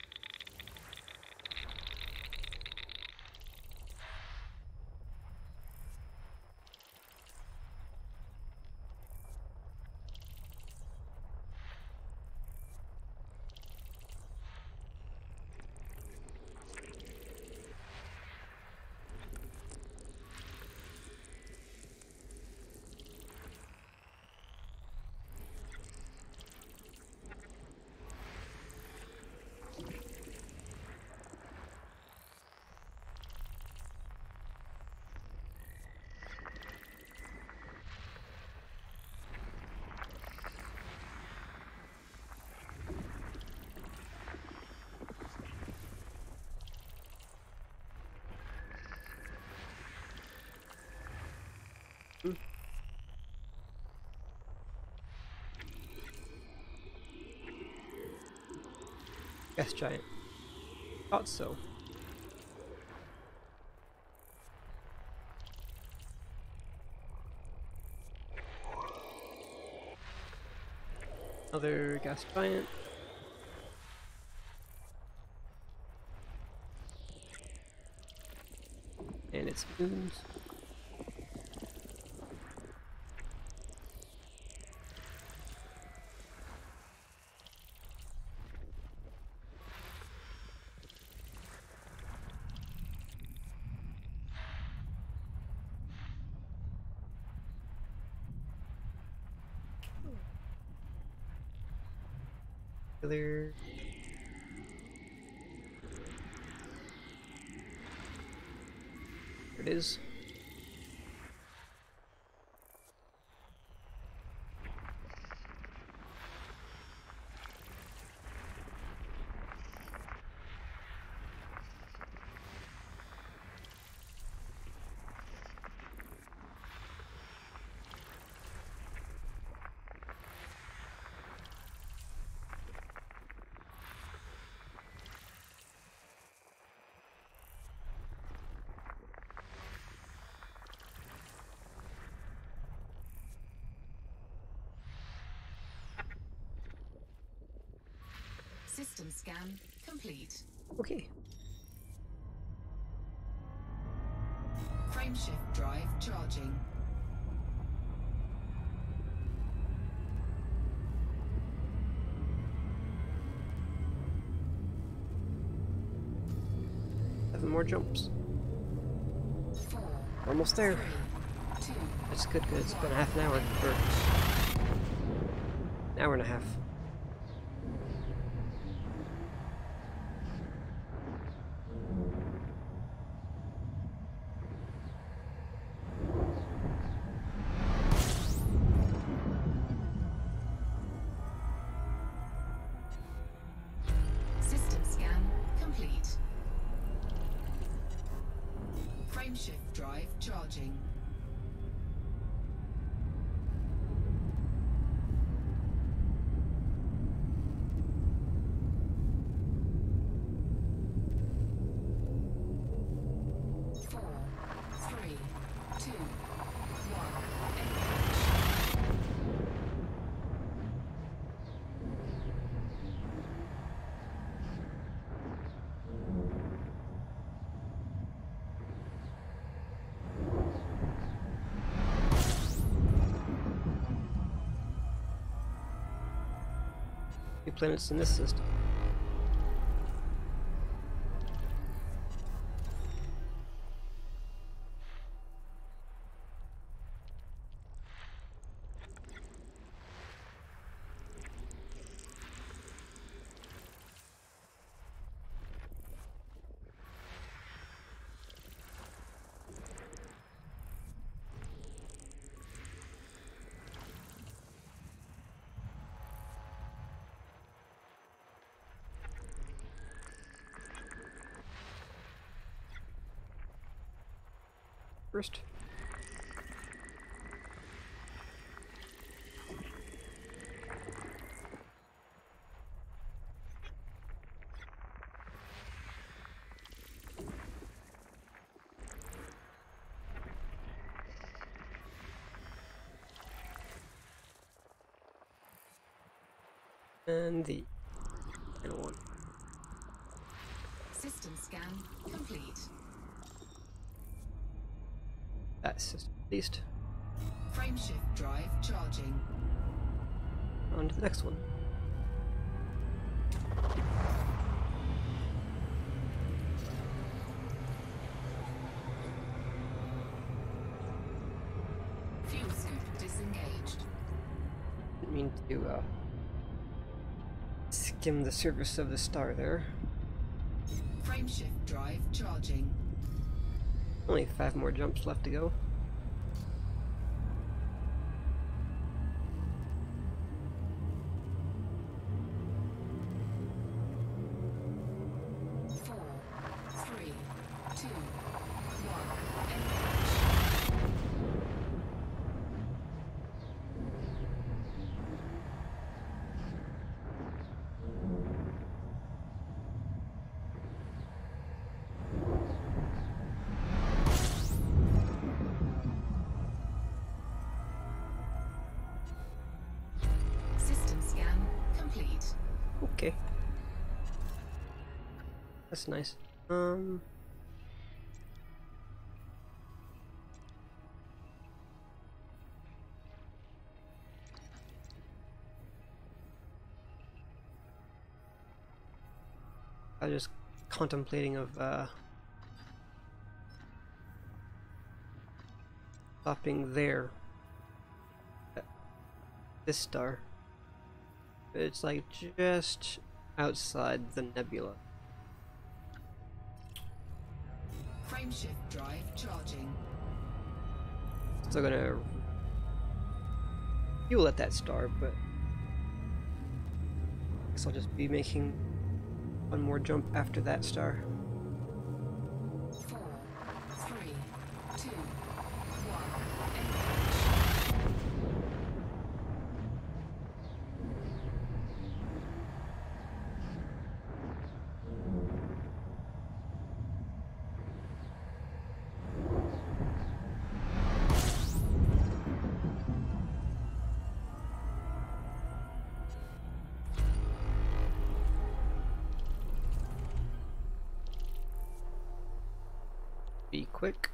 Gas giant. Thought so. Another gas giant. And its moons. There. There it is. System scan complete. Okay. Frameshift drive charging. Seven more jumps. Four, We're almost there. 3, 2, That's good, good. It's been a half an hour. Or an hour and a half. Frameshift drive charging. Few planets in this system. First. And the final one. System scan complete. That's system released. Frameshift drive charging. On to the next one. Fuel scoop disengaged. Didn't mean to skim the surface of the star there. Frameshift drive charging. Only 5 more jumps left to go. System scan complete. Okay. That's nice. I was just contemplating of stopping there at this star. It's like just outside the nebula. Frameshift drive charging. Still gonna fuel at that star, but I guess I'll just be making one more jump after that star. 4, 3, 2, 1. Be quick.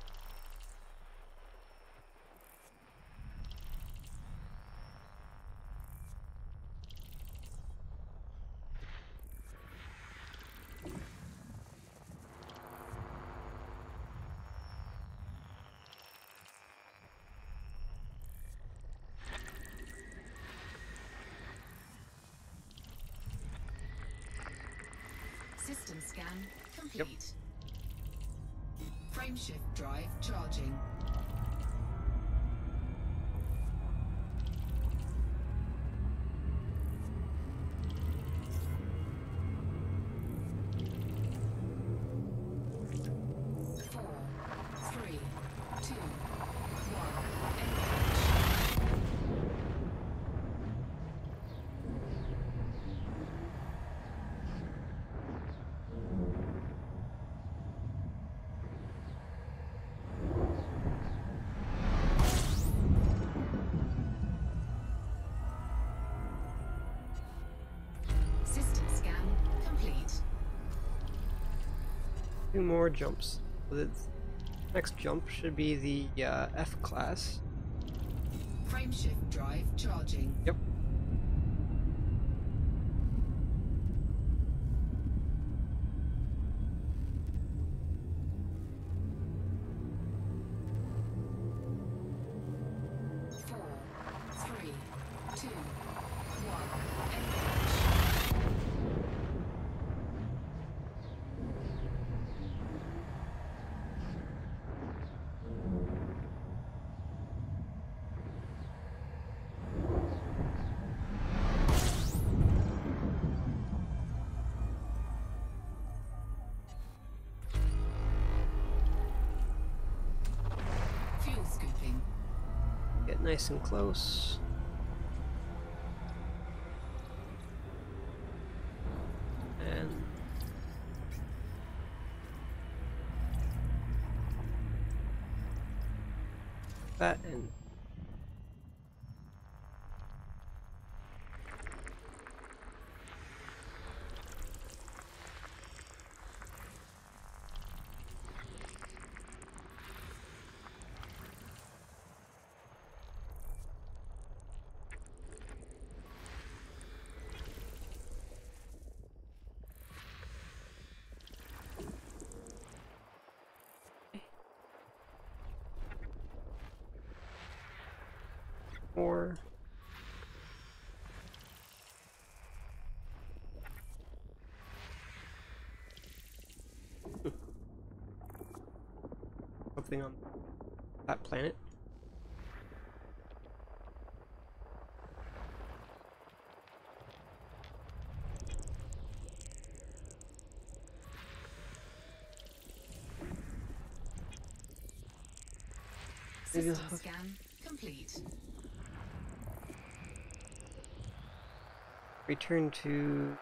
System scan complete. Frameshift drive charging. 2 more jumps. So the next jump should be the F class. Frameshift drive charging. Yep. Fuel scooping. Get nice and close. And that and more. Something on that planet. Maybe I'll System have- scan complete. Return to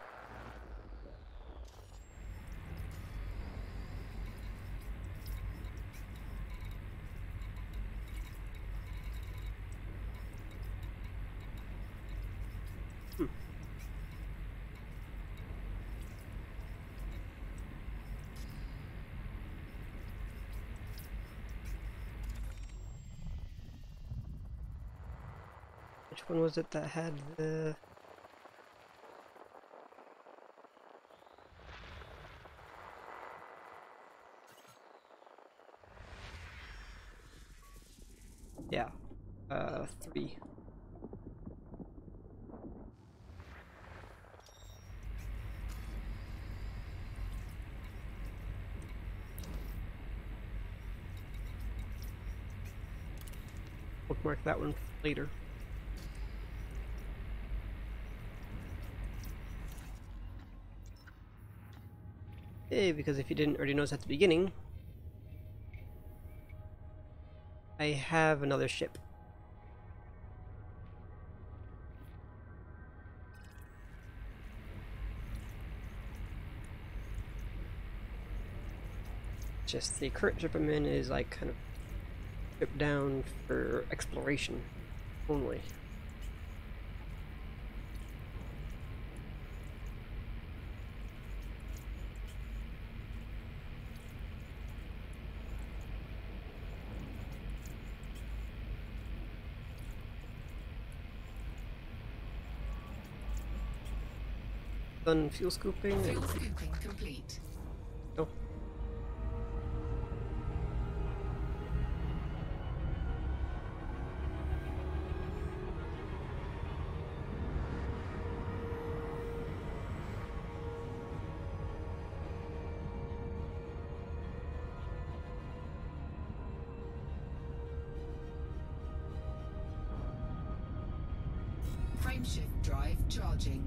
which one was it that had the yeah, 3. Bookmark that one later. Because if you didn't already notice at the beginning, I have another ship. Just the current ship I'm in is like kind of stripped down for exploration only. Done fuel scooping. Fuel scooping complete. Oh. Frameshift drive charging.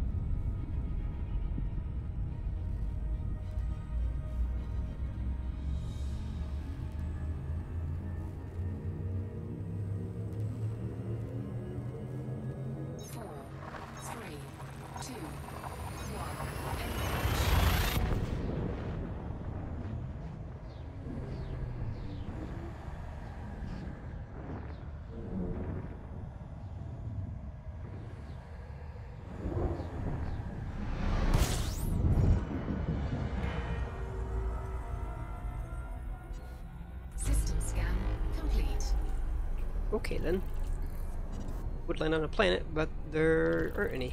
Okay then. Would land on a planet, but there aren't any.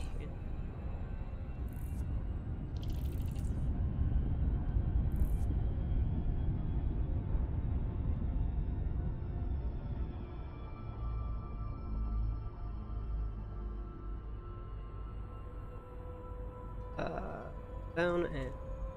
Down and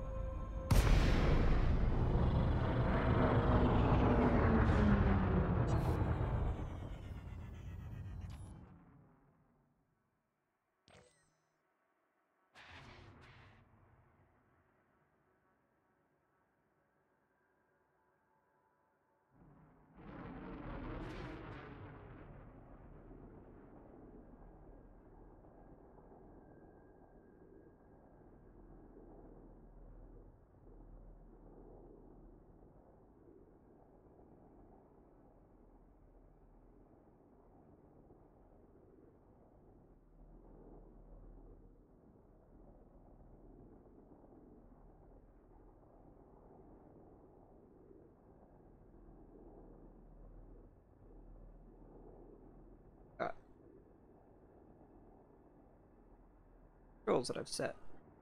controls that I've set.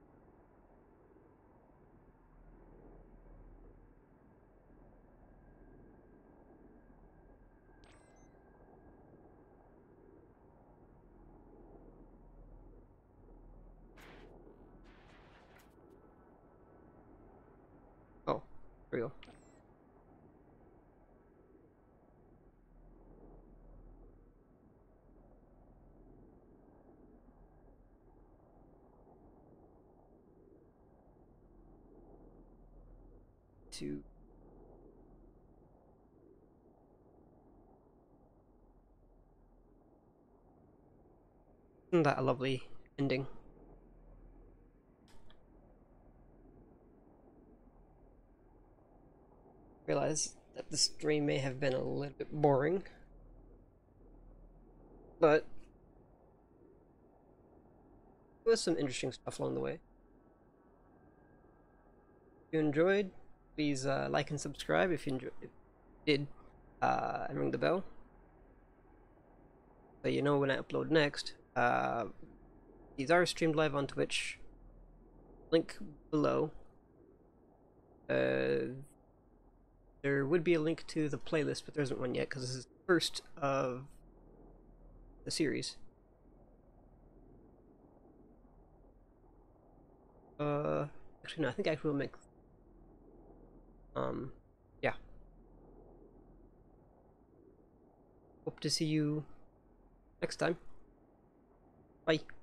Oh, there we go. To isn't that a lovely ending? Realize that the stream may have been a little bit boring, but there was some interesting stuff along the way. If you enjoyed, please like and subscribe if you did, and ring the bell so you know when I upload next. These are streamed live on Twitch. Link below. There would be a link to the playlist, but there isn't one yet because this is the first of the series. Actually no, I think I will make yeah. Hope to see you next time. Bye.